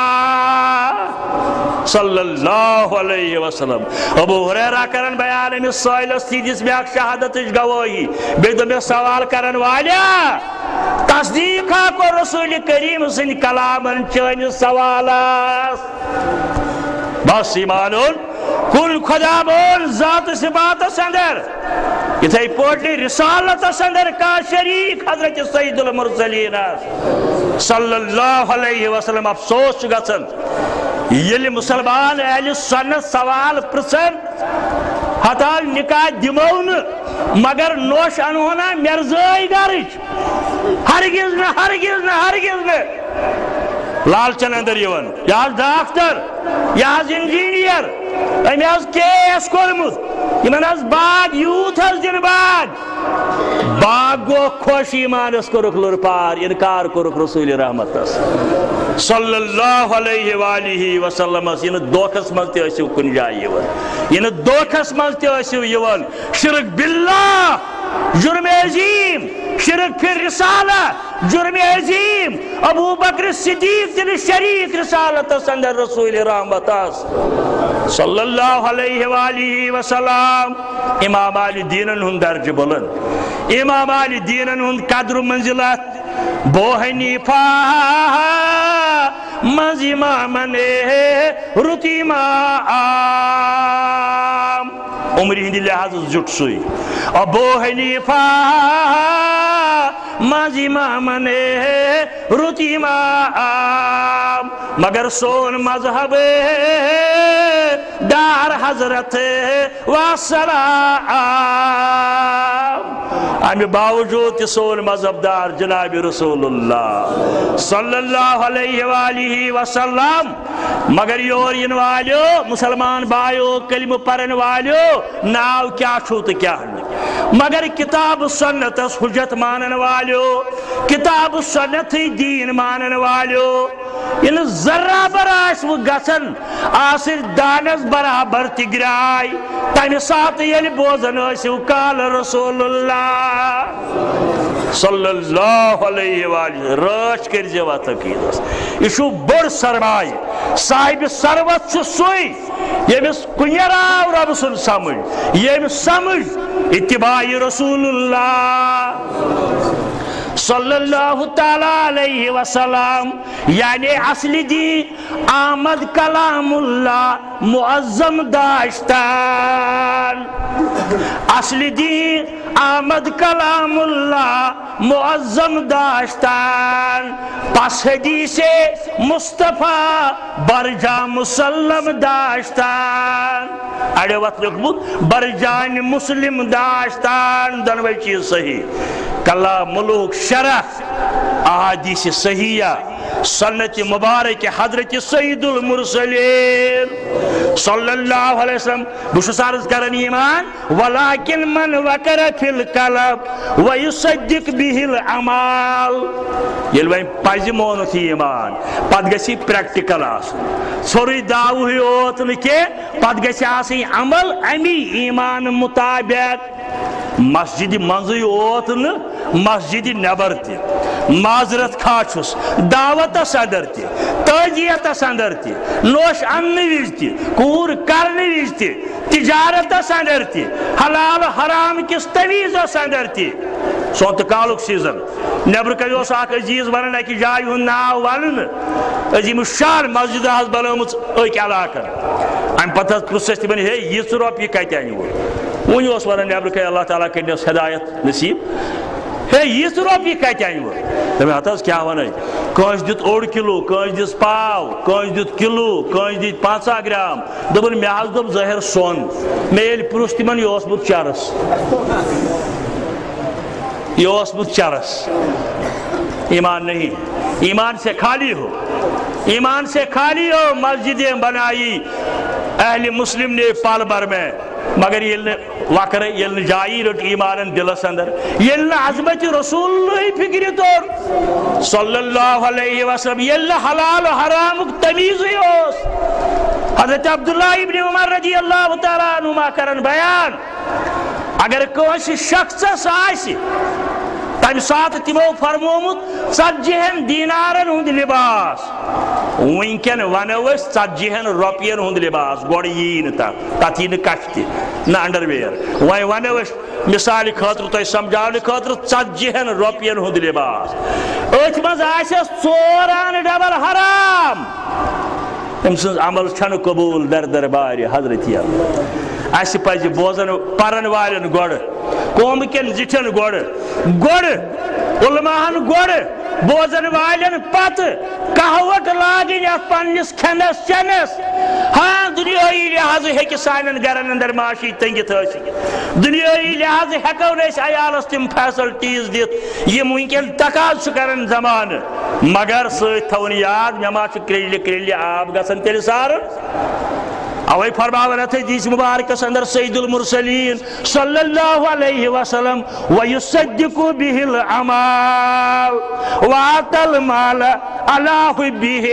صلی اللہ علیہ وسلم ابو ہریرہ کرن بیان امی سوائلس تھی جس میں اک شہادت گواہی بیدو میں سوال کرن والیا تصدیقہ کو رسول کریم سن کلامن چین سوالات بس ایمانون کل خدا بول ذات صفات سندر اتھے پوٹی رسالت سندر کا شریک حضرت سید المرسلین صلی اللہ علیہ وسلم افسوس گژھان یل مسلمان اہل سنت سوال پرسن ہتا نکاح دمو مگر نوش انہونا مرزائی گرچ ہرگز نہ ہرگز نہ ہرگز نہ لالچن اندر یون یہ ڈاکٹر یہ انجینئر امی کے ایس کورمت یمن باغ یوت دن باغ باغ گو خوش ایمانس کورک لور پار انکار کورک رسول رحمت صلی اللہ علیہ وآلہ وسلم یہ دھوکھس مز تیسو کن جائے یہ دھوکھس مز تیسو یون شرک باللہ جرم عظیم شرک پھر رسالہ جرم عظیم ابو بکر صدیق دل شریک رسالت سندر رسول رحمت صلی اللہ علیہ وآلہ وسلم امام علی دینن ہن درج بلند امام علی دینن ہن قدر منزلت بو حنیفہ منز امامن رت امام عمری ہندی لحاظ زٹ سوئی ابو حنیفہ منز امامن رت امام مگر سون مذہب دار حضرت وسلام امی باوجود سون مذہب دار جناب رسول اللہ صلی اللہ علیہ وآلہ وسلم مگر یور ین والیو مسلمان بایو کلمہ پرن والیو ناو کیا چھو تو کیا مگر کتاب سنت حجت مانن والیو کتاب سنت دین مانن والیو ان ذرہ براش و گسن آصر دانس برابر تگرائی تیمی ساتھ یلی بوزن اسیو قال رسول اللہ صلی اللہ علیہ وآلہ راش کر جوا تقیدس اشو بڑ سرمائی صاحب سروت چو سوئی یمس کنیر آو رب سن سمجھ یمس سمجھ اتباع رسول اللہ صلی اللہ تعالیٰ علیہ وسلم یعنی اصلی دی آمد کلام اللہ معظم داشتان اصلی دی آمد کلام اللہ معظم داشتان پس حدیث مصطفیٰ برجا مسلم داشتان اڑے وقت لکھبت برجان مسلم داشتان دنوی چیز صحیح کلام ملوک شرح احادیث صحیحہ سنت مبارک حضرت سید المرسلین صلی اللہ علیہ وسلم بشس عرض کرن ایمان ولیکن من وکر فی القلب ویصدق به العمال یل وین پازی مونو تھی ایمان پت گسی پریکٹیکل آسن سوری داو ہی اوت نکے پت گسی آسی عمل امی ایمان مطابق مسجد منزی اوت ن مسجد نبر تی معذرت کھاچس دعوت صدر تی تجیت صدر تی نوش ان ویج تی کور کرن ویج تی تجارت صدر تی حلال حرام کس تویز صدر تی سونت کالک سیزن نبر کجوس اخ عزیز ونن اکی جائے ہن ناو ونن عظیم الشان مسجد حض بلومت اک علاقہ ام پتہ پرسس تمن ہے یہ روپیہ کتہ انیو ون اس ونن نبر کہ اللہ تعالیٰ کرنس ہدایت نصیب ہے یہ روپیہ کتہ انیو دپہ ہت حظ کیا ون کنس دت اوڑ کلو کنس دس پاو کنس دت کلو کنس دت پانژہ گرام دپن مے حظ دپ ظاہر سون مے یل پرس تمن یہ اوسمت چرس یہ اوسمت چرس ایمان نہیں ایمان سے خالی ہو ایمان سے خالی ہو مسجدیں بنائی اہل مسلم نے پال بھر میں مگر یہ وقر یہ جائی رٹ ایمان دلس اندر یہ عظمت رسول اللہ فکر طور صلی اللہ علیہ وسلم یہ حلال و حرام تمیز ہوس حضرت عبداللہ ابن عمر رضی اللہ تعالیٰ عنہما کرن بیان اگر کوئی شخص آسی تم سات تمو فرمومت ژتجیہن دینارن ہند لباس ونکن ونو ژتجیہن روپین ہند لباس گوڑ یی تک تت یہ کچھ نہ انڈر ویئر وی ونو مثال خاطر تہ سمجھانے خاطر ژتجیہن روپین ہند لباس ات مز آسس ژوران ڈبل حرام تم سن عمل چھن قبول در دربار حضرت اللہ اس پز بوزن پرن والن گوڑ قوم کن زٹھن گوڑ گوڑ علماءن گوڑ بوزن والن پت کہوٹ لاگن ات پنس کھنس چنس ہاں دنیائی لحاظ ہیکہ سانن گرن اندر معاشی تنگت ٲسِتھ دنیائی لحاظ ہیکو نس عیالس تم فیسلٹیز دت یم ونکن تقاض کرن زمان مگر ست تھون یاد مے ما کرل کرل آب گژھن تیل سارن اوے فرماون حدیث مبارکس اندر سید المرسلین صلی اللہ علیہ وسلم ویصدق به العمال وآتى المال على حبه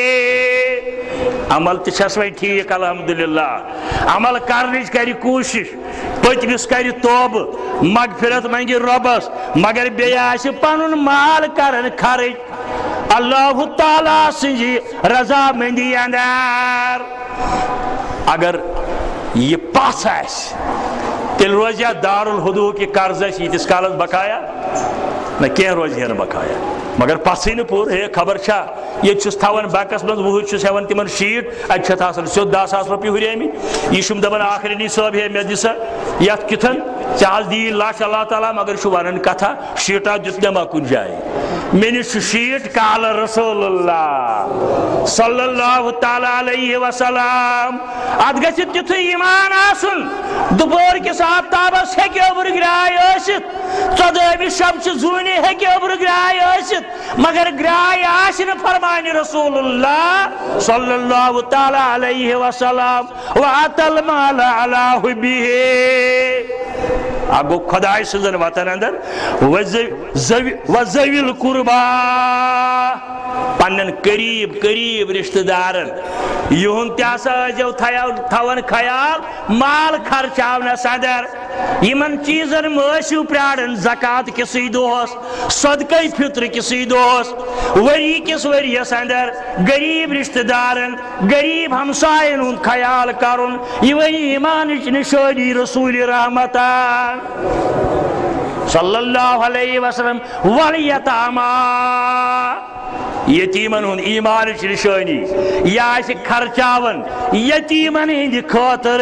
عمل تچھس وی ٹھیک الحمدللہ عمل کرنچ کری کوشش پتمس کری توب مغفرت منگی ربس مگر بیاس پنن مال کرن خرچ اللہ تعالی سنجی رضا مندی اندر اگر یہ پاس آس تیل روز یا دار الحدو کی قرض یتس کالس بقایا نہ کی روز ہے بقایا مگر پسی نا پور ہے خبر چھا یہ چھس تھاون بینکس من وہ چھس ہیون تمن شیٹ اتہ چھت آسان سیود دہ ساس رۄپیہِ ہُریمٕتۍ یہ چھُم دپان آخر نصاب ہے مے دسا یتھ کتھن ژےٚ دی لچھ اللہ تعالیٰ مگر چھُ ونان کتھا شیٹا دیت مے ما کُنہِ جایہِ مے نش چھُ شیٹ قال رسول اللہ صلی اللہ تعالیٰ علیہ وسلم ات گژھِ تیُتھُے ایمان آسُن دُپہر کِس آفتابس ہیٚکہِ اوٚبرٕ گراے ٲسِتھ ژۄدہمہِ شمسہِ زوٗنہِ ہیٚکہِ اوٚبرٕ گراے ٲسِتھ مگر گراے آسہِ نہٕ فرمانہِ رسول اللہ صلی اللہ تعالیٰ علیہ وسلم وآتى المال على حبه اگو خدای سزن وطن اندر وزوی القربا پنن قریب قریب رشتہ دارن یہن تیاسا جو تھون خیال مال خرچاونس اندر یمن چیزن مٲسِو پرارن زکات کسی دۄہس صدقہ فطر کسی دۄہس ؤری کس ؤریس اندر غریب رشتہ دارن غریب ہمسائن ہند خیال کرن یہ ونی ایمانچ نشانی رسول رحمتان صلی اللہ علیہ وسلم والیتاما یتیمن ہند ایمانچ نشانی یہ خرچاون یتیمن ہند خاطر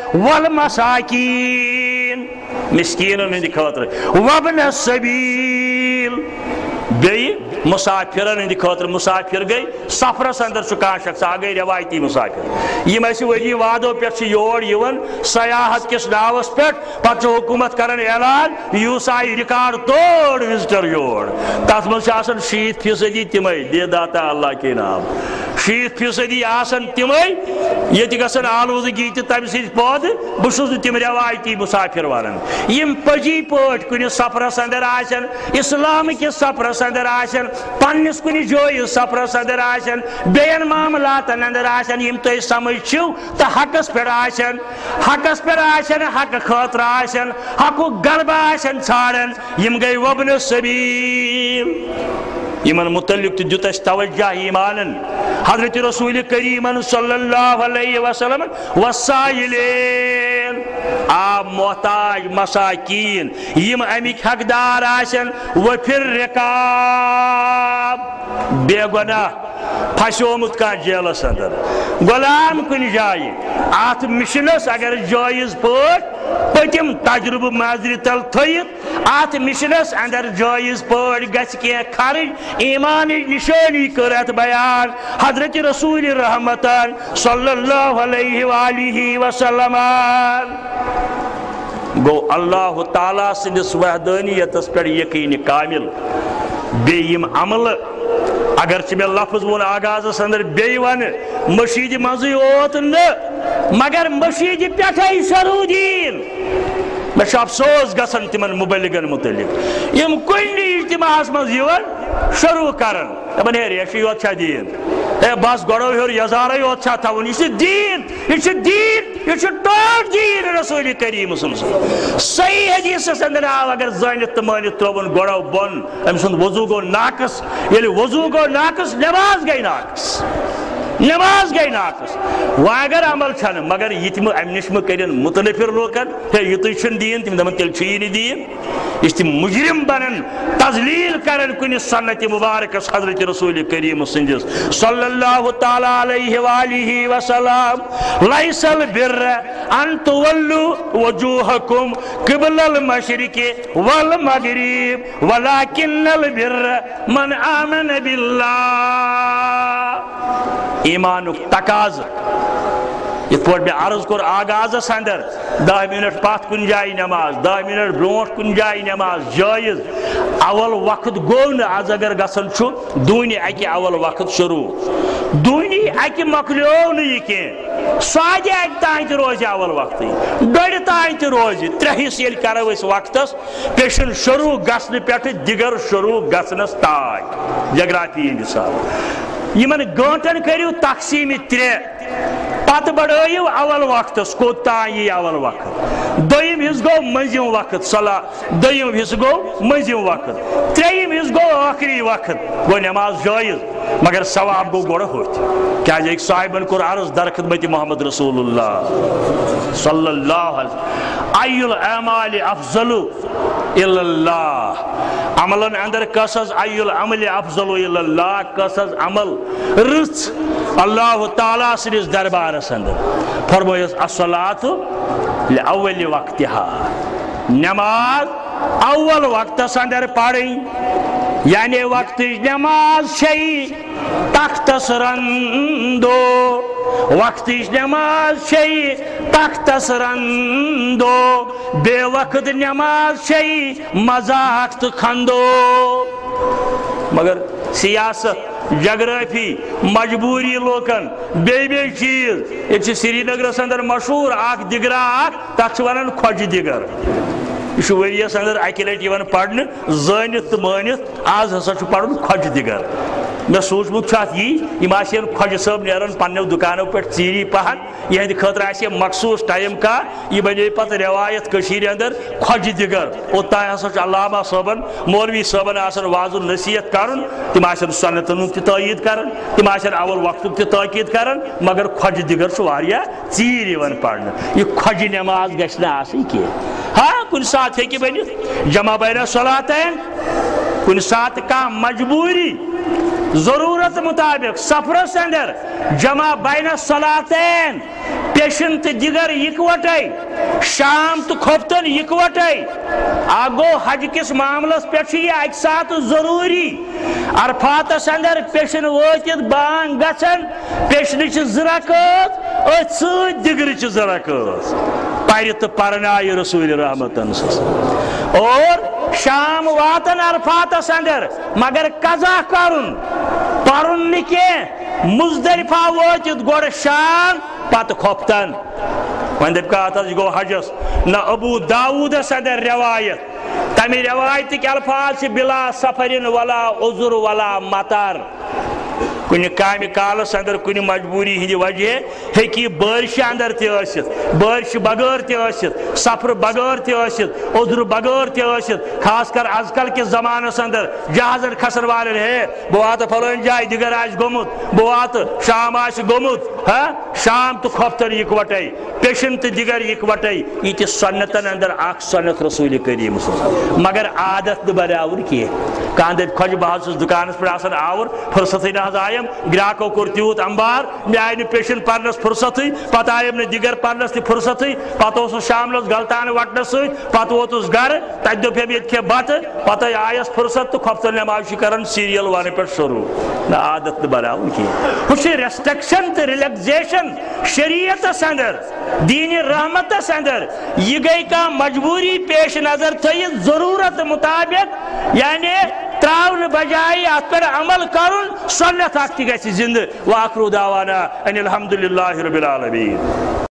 والمساکین مسکینن ہند خاطر وابن السبیل گئی مسافرن ہند خاطر مسافر گئی سفرس اندر چھ کان شخص آ گئی روایتی مسافر یم اس ؤری وادو پہ یور یون سیاحت کس ناوس پہ پتہ حکومت کرن اعلان یوس آئی ریکارڈ توڑ وزٹر یور تر من شیت فیصدی تمے دے داتا اللہ کے نام شیت فیصدی آسن تمے یہ گھن آلودگی تمہ سز پود بس تم روایتی مسافر ونان یم پجی پٹ کن سفرس اندر آسن اسلام کس سفرس اندر آسن پنس کن جائے سفرس اندر آسن بین معاملاتن اندر آسن یم تھی سمجھو تو حقس پہ آسن حقس پہ آسن حق خاطر آسن حقو غلبہ آسن ژھانڈن یم گئی وابن السبیل یمن متعلق دیت اس توجہ ایمانن حضرت رسول کریم صلی اللہ علیہ وسلم وسائلین آب محتاج مساکین یم امک حقدار آسن وفر رقاب بے گناہ پھسومت کان جیلس اندر غلام کن جائے ات مشنس اگر جائز پٹ پتم تجربہ ماضری تل تھیت ات مشنس اندر جائز پٹ گھ کی خرچ ایمان نشانی کرت بیان حضرت رسول رحمتان صلی اللہ علیہ وآلہ وسلم گو اللہ تعالیٰ سندس وحدانیتس پر یقین کامل بیم عمل اگرچہ میں لفظ ون آغاز اندر بی ون مشید مزی اوت ن مگر مشید پٹھائی شرودین میں افسوس گسن تمن مبلغن متعلق یم کن اجتماع مز شروع کرن دپان ہے ریشی یوت چھا دین اے بس گڑو ہور یزارے یوت چھا تھاون یہ دین یہ دین یہ ٹوٹ دین رسول کریم صلی اللہ علیہ وسلم صحیح حدیث اندر آو اگر زانت تمانت تروون گڑو بن ام سند وضو گو ناقص یعنی وضو گو ناقص نماز گئی ناقص نماز گئی ناقص وہ اگر عمل چھن مگر یہ تم ام نش کرن متنفر لوکن ہے یہ تھی دین تم دپان تیل چھ یہ دین اس تم مجرم بنن تذلیل کرن کن سنت مبارک حضرت رسول کریم سندس صلی اللہ تعالی علیہ وآلہ وسلم لیس البر ان تولوا وجوہکم قبل المشرق والمغرب ولكن البر من آمن باللہ. ایمانک تقاض یہ پور میں عرض کر آغاز اندر دہ منٹ پات کن جائے نماز دہ منٹ برونٹ کن جائے نماز جائز اول وقت گو نا آز اگر گسن چھو دونی اکی اول وقت شروع دونی اکی مکلیو نہیں کی ساجے اکی تائیں تی روزی اول وقت ڈوڑی تائیں تی روزی ترہیس یل کرو اس وقت پیشن شروع گسن پیٹھ دیگر شروع گسنس تاج جگراتی انسان یہ من گھنٹن کریو تقسیم ترے پت بڑھائیو اول وقت کوتائی اول وقت دویم حص گو منزیم وقت صلاح دویم حص گو منزیم وقت تریم حص گو آخری وقت گو نماز جائز مگر ثواب گو گوڑا ہوتی کیا جائے ایک صاحبن کو عرض در خدمت محمد رسول اللہ صلی اللہ علیہ وسلم ای الاعمال افضل اللہ عملن اندر کسز ای العمل افضل اللہ کسز عمل رچ اللہ تعالیٰ سنس دربارس اندر فرمویس الصلاة لأول وقتها نماز اول وقت اندر پڑھیں یعنی وقت نماز شئی تختصرندو وقت نماز شئی تختصرندو بے وقت نماز شئی مذاق کھندو. مگر سیاست جغرافی مجبوری لوکن بے بے چیز یہ سری نگر اندر مشہور آخ دگرا آخ تک ونان کھوج دگر یہ ورس اندر اکہ لٹہ پڑھنے زانت تو مانت آز ہسا پڑھن کھوج دگر. میں سوچمت یہ آن کھوج صاحب نیران پنو دکانوں پہ ژیری پہن یہ خاطر آسہ مخصوص ٹائم کا یہ بنے پتہ روایت کشیر اندر کھوج دگر اوتان ہسا علامہ صٲبن مولوی صٲبن آسان واض نصیحت کرن تم آسان سنتن تہ تٲیید کرن تم آسان اول وقت تہ تاکید کرن مگر کھوج دگر واریاہ ژیرۍ یوان پرنہ. یہ کھوج نماز گژھِ نہٕ آسٕنۍ کینٛہہ. ہاں کُنہِ ساتہٕ ہیٚکہِ بٔنِتھ جمع بین صلاتین کُنہِ ساتہٕ کانٛہہ مجبوری ضرورت مطابق سفرس اندر جمع بین صلاتین پیشن تو دیگر یکوٹے شام تو کھوپتن یکوٹے آگو حج کس معاملس پہ یہ اک سات ضروری عرفاتس اندر پیشن واتت بانگ گژھن پیشن زرکت ات ست دگر زرکت پر تو پرنائے رسول رحمت اور شام واتن عرفاتس اندر مگر قضا کرن پرن نکے مزدلفہ واتت گوڑ شام پت کھوپتن ون دپ کہا گو حجس نہ ابو داود اندر روایت تمہ روایت کے الفاظ سے بلا سفرن ولا عذر ولا مطر کن کام کالس اندر کن مجبوری ہند وجہ ہیکی بارش اندر تست بارش بغیر تست سفر بغیر تست عذر بغیر تست خاص کر آج کل کے زمانس اندر جہازن کھسن والن ہے بہ وات فلان جائے دیگر آس گومت بہ وات شام آس گومت ہاں شام تو کھوپتن یکوٹے پیشن تو دیگر یکوٹے یہ تہ سنتن اندر اخ سنت رسول کریم مگر عادت بناون کی کان دپ کھوج بہ حظ دکانس پہ آسان آور فرصتیں نہ آیم گراہکو کور تیوت امبار مے آئی پیشن پرنس فرصت پتہ آیم نا دیگر پرنس تہ فرصت پتہ اوسس شامنس غلطان وٹنس ست پتہ ووتس گھر تت دپیم یہ کھے بت پتہ آیس فرصت تو کھوپتن نماز کران سیریل ون پہ شروع نہ عادت بناون کی ہو ریسٹرکشن تو ریلیکزیشن شریعتس اندر دین رحمتس اندر یہ گئی کا مجبوری پیش نظر تھیت ضرورت مطابق یعنی تراؤن بجائے ات پر عمل کرن سنت اخ تہ گژھِ زندہ. واخر دعوانا ان الحمد للہ رب العالمین.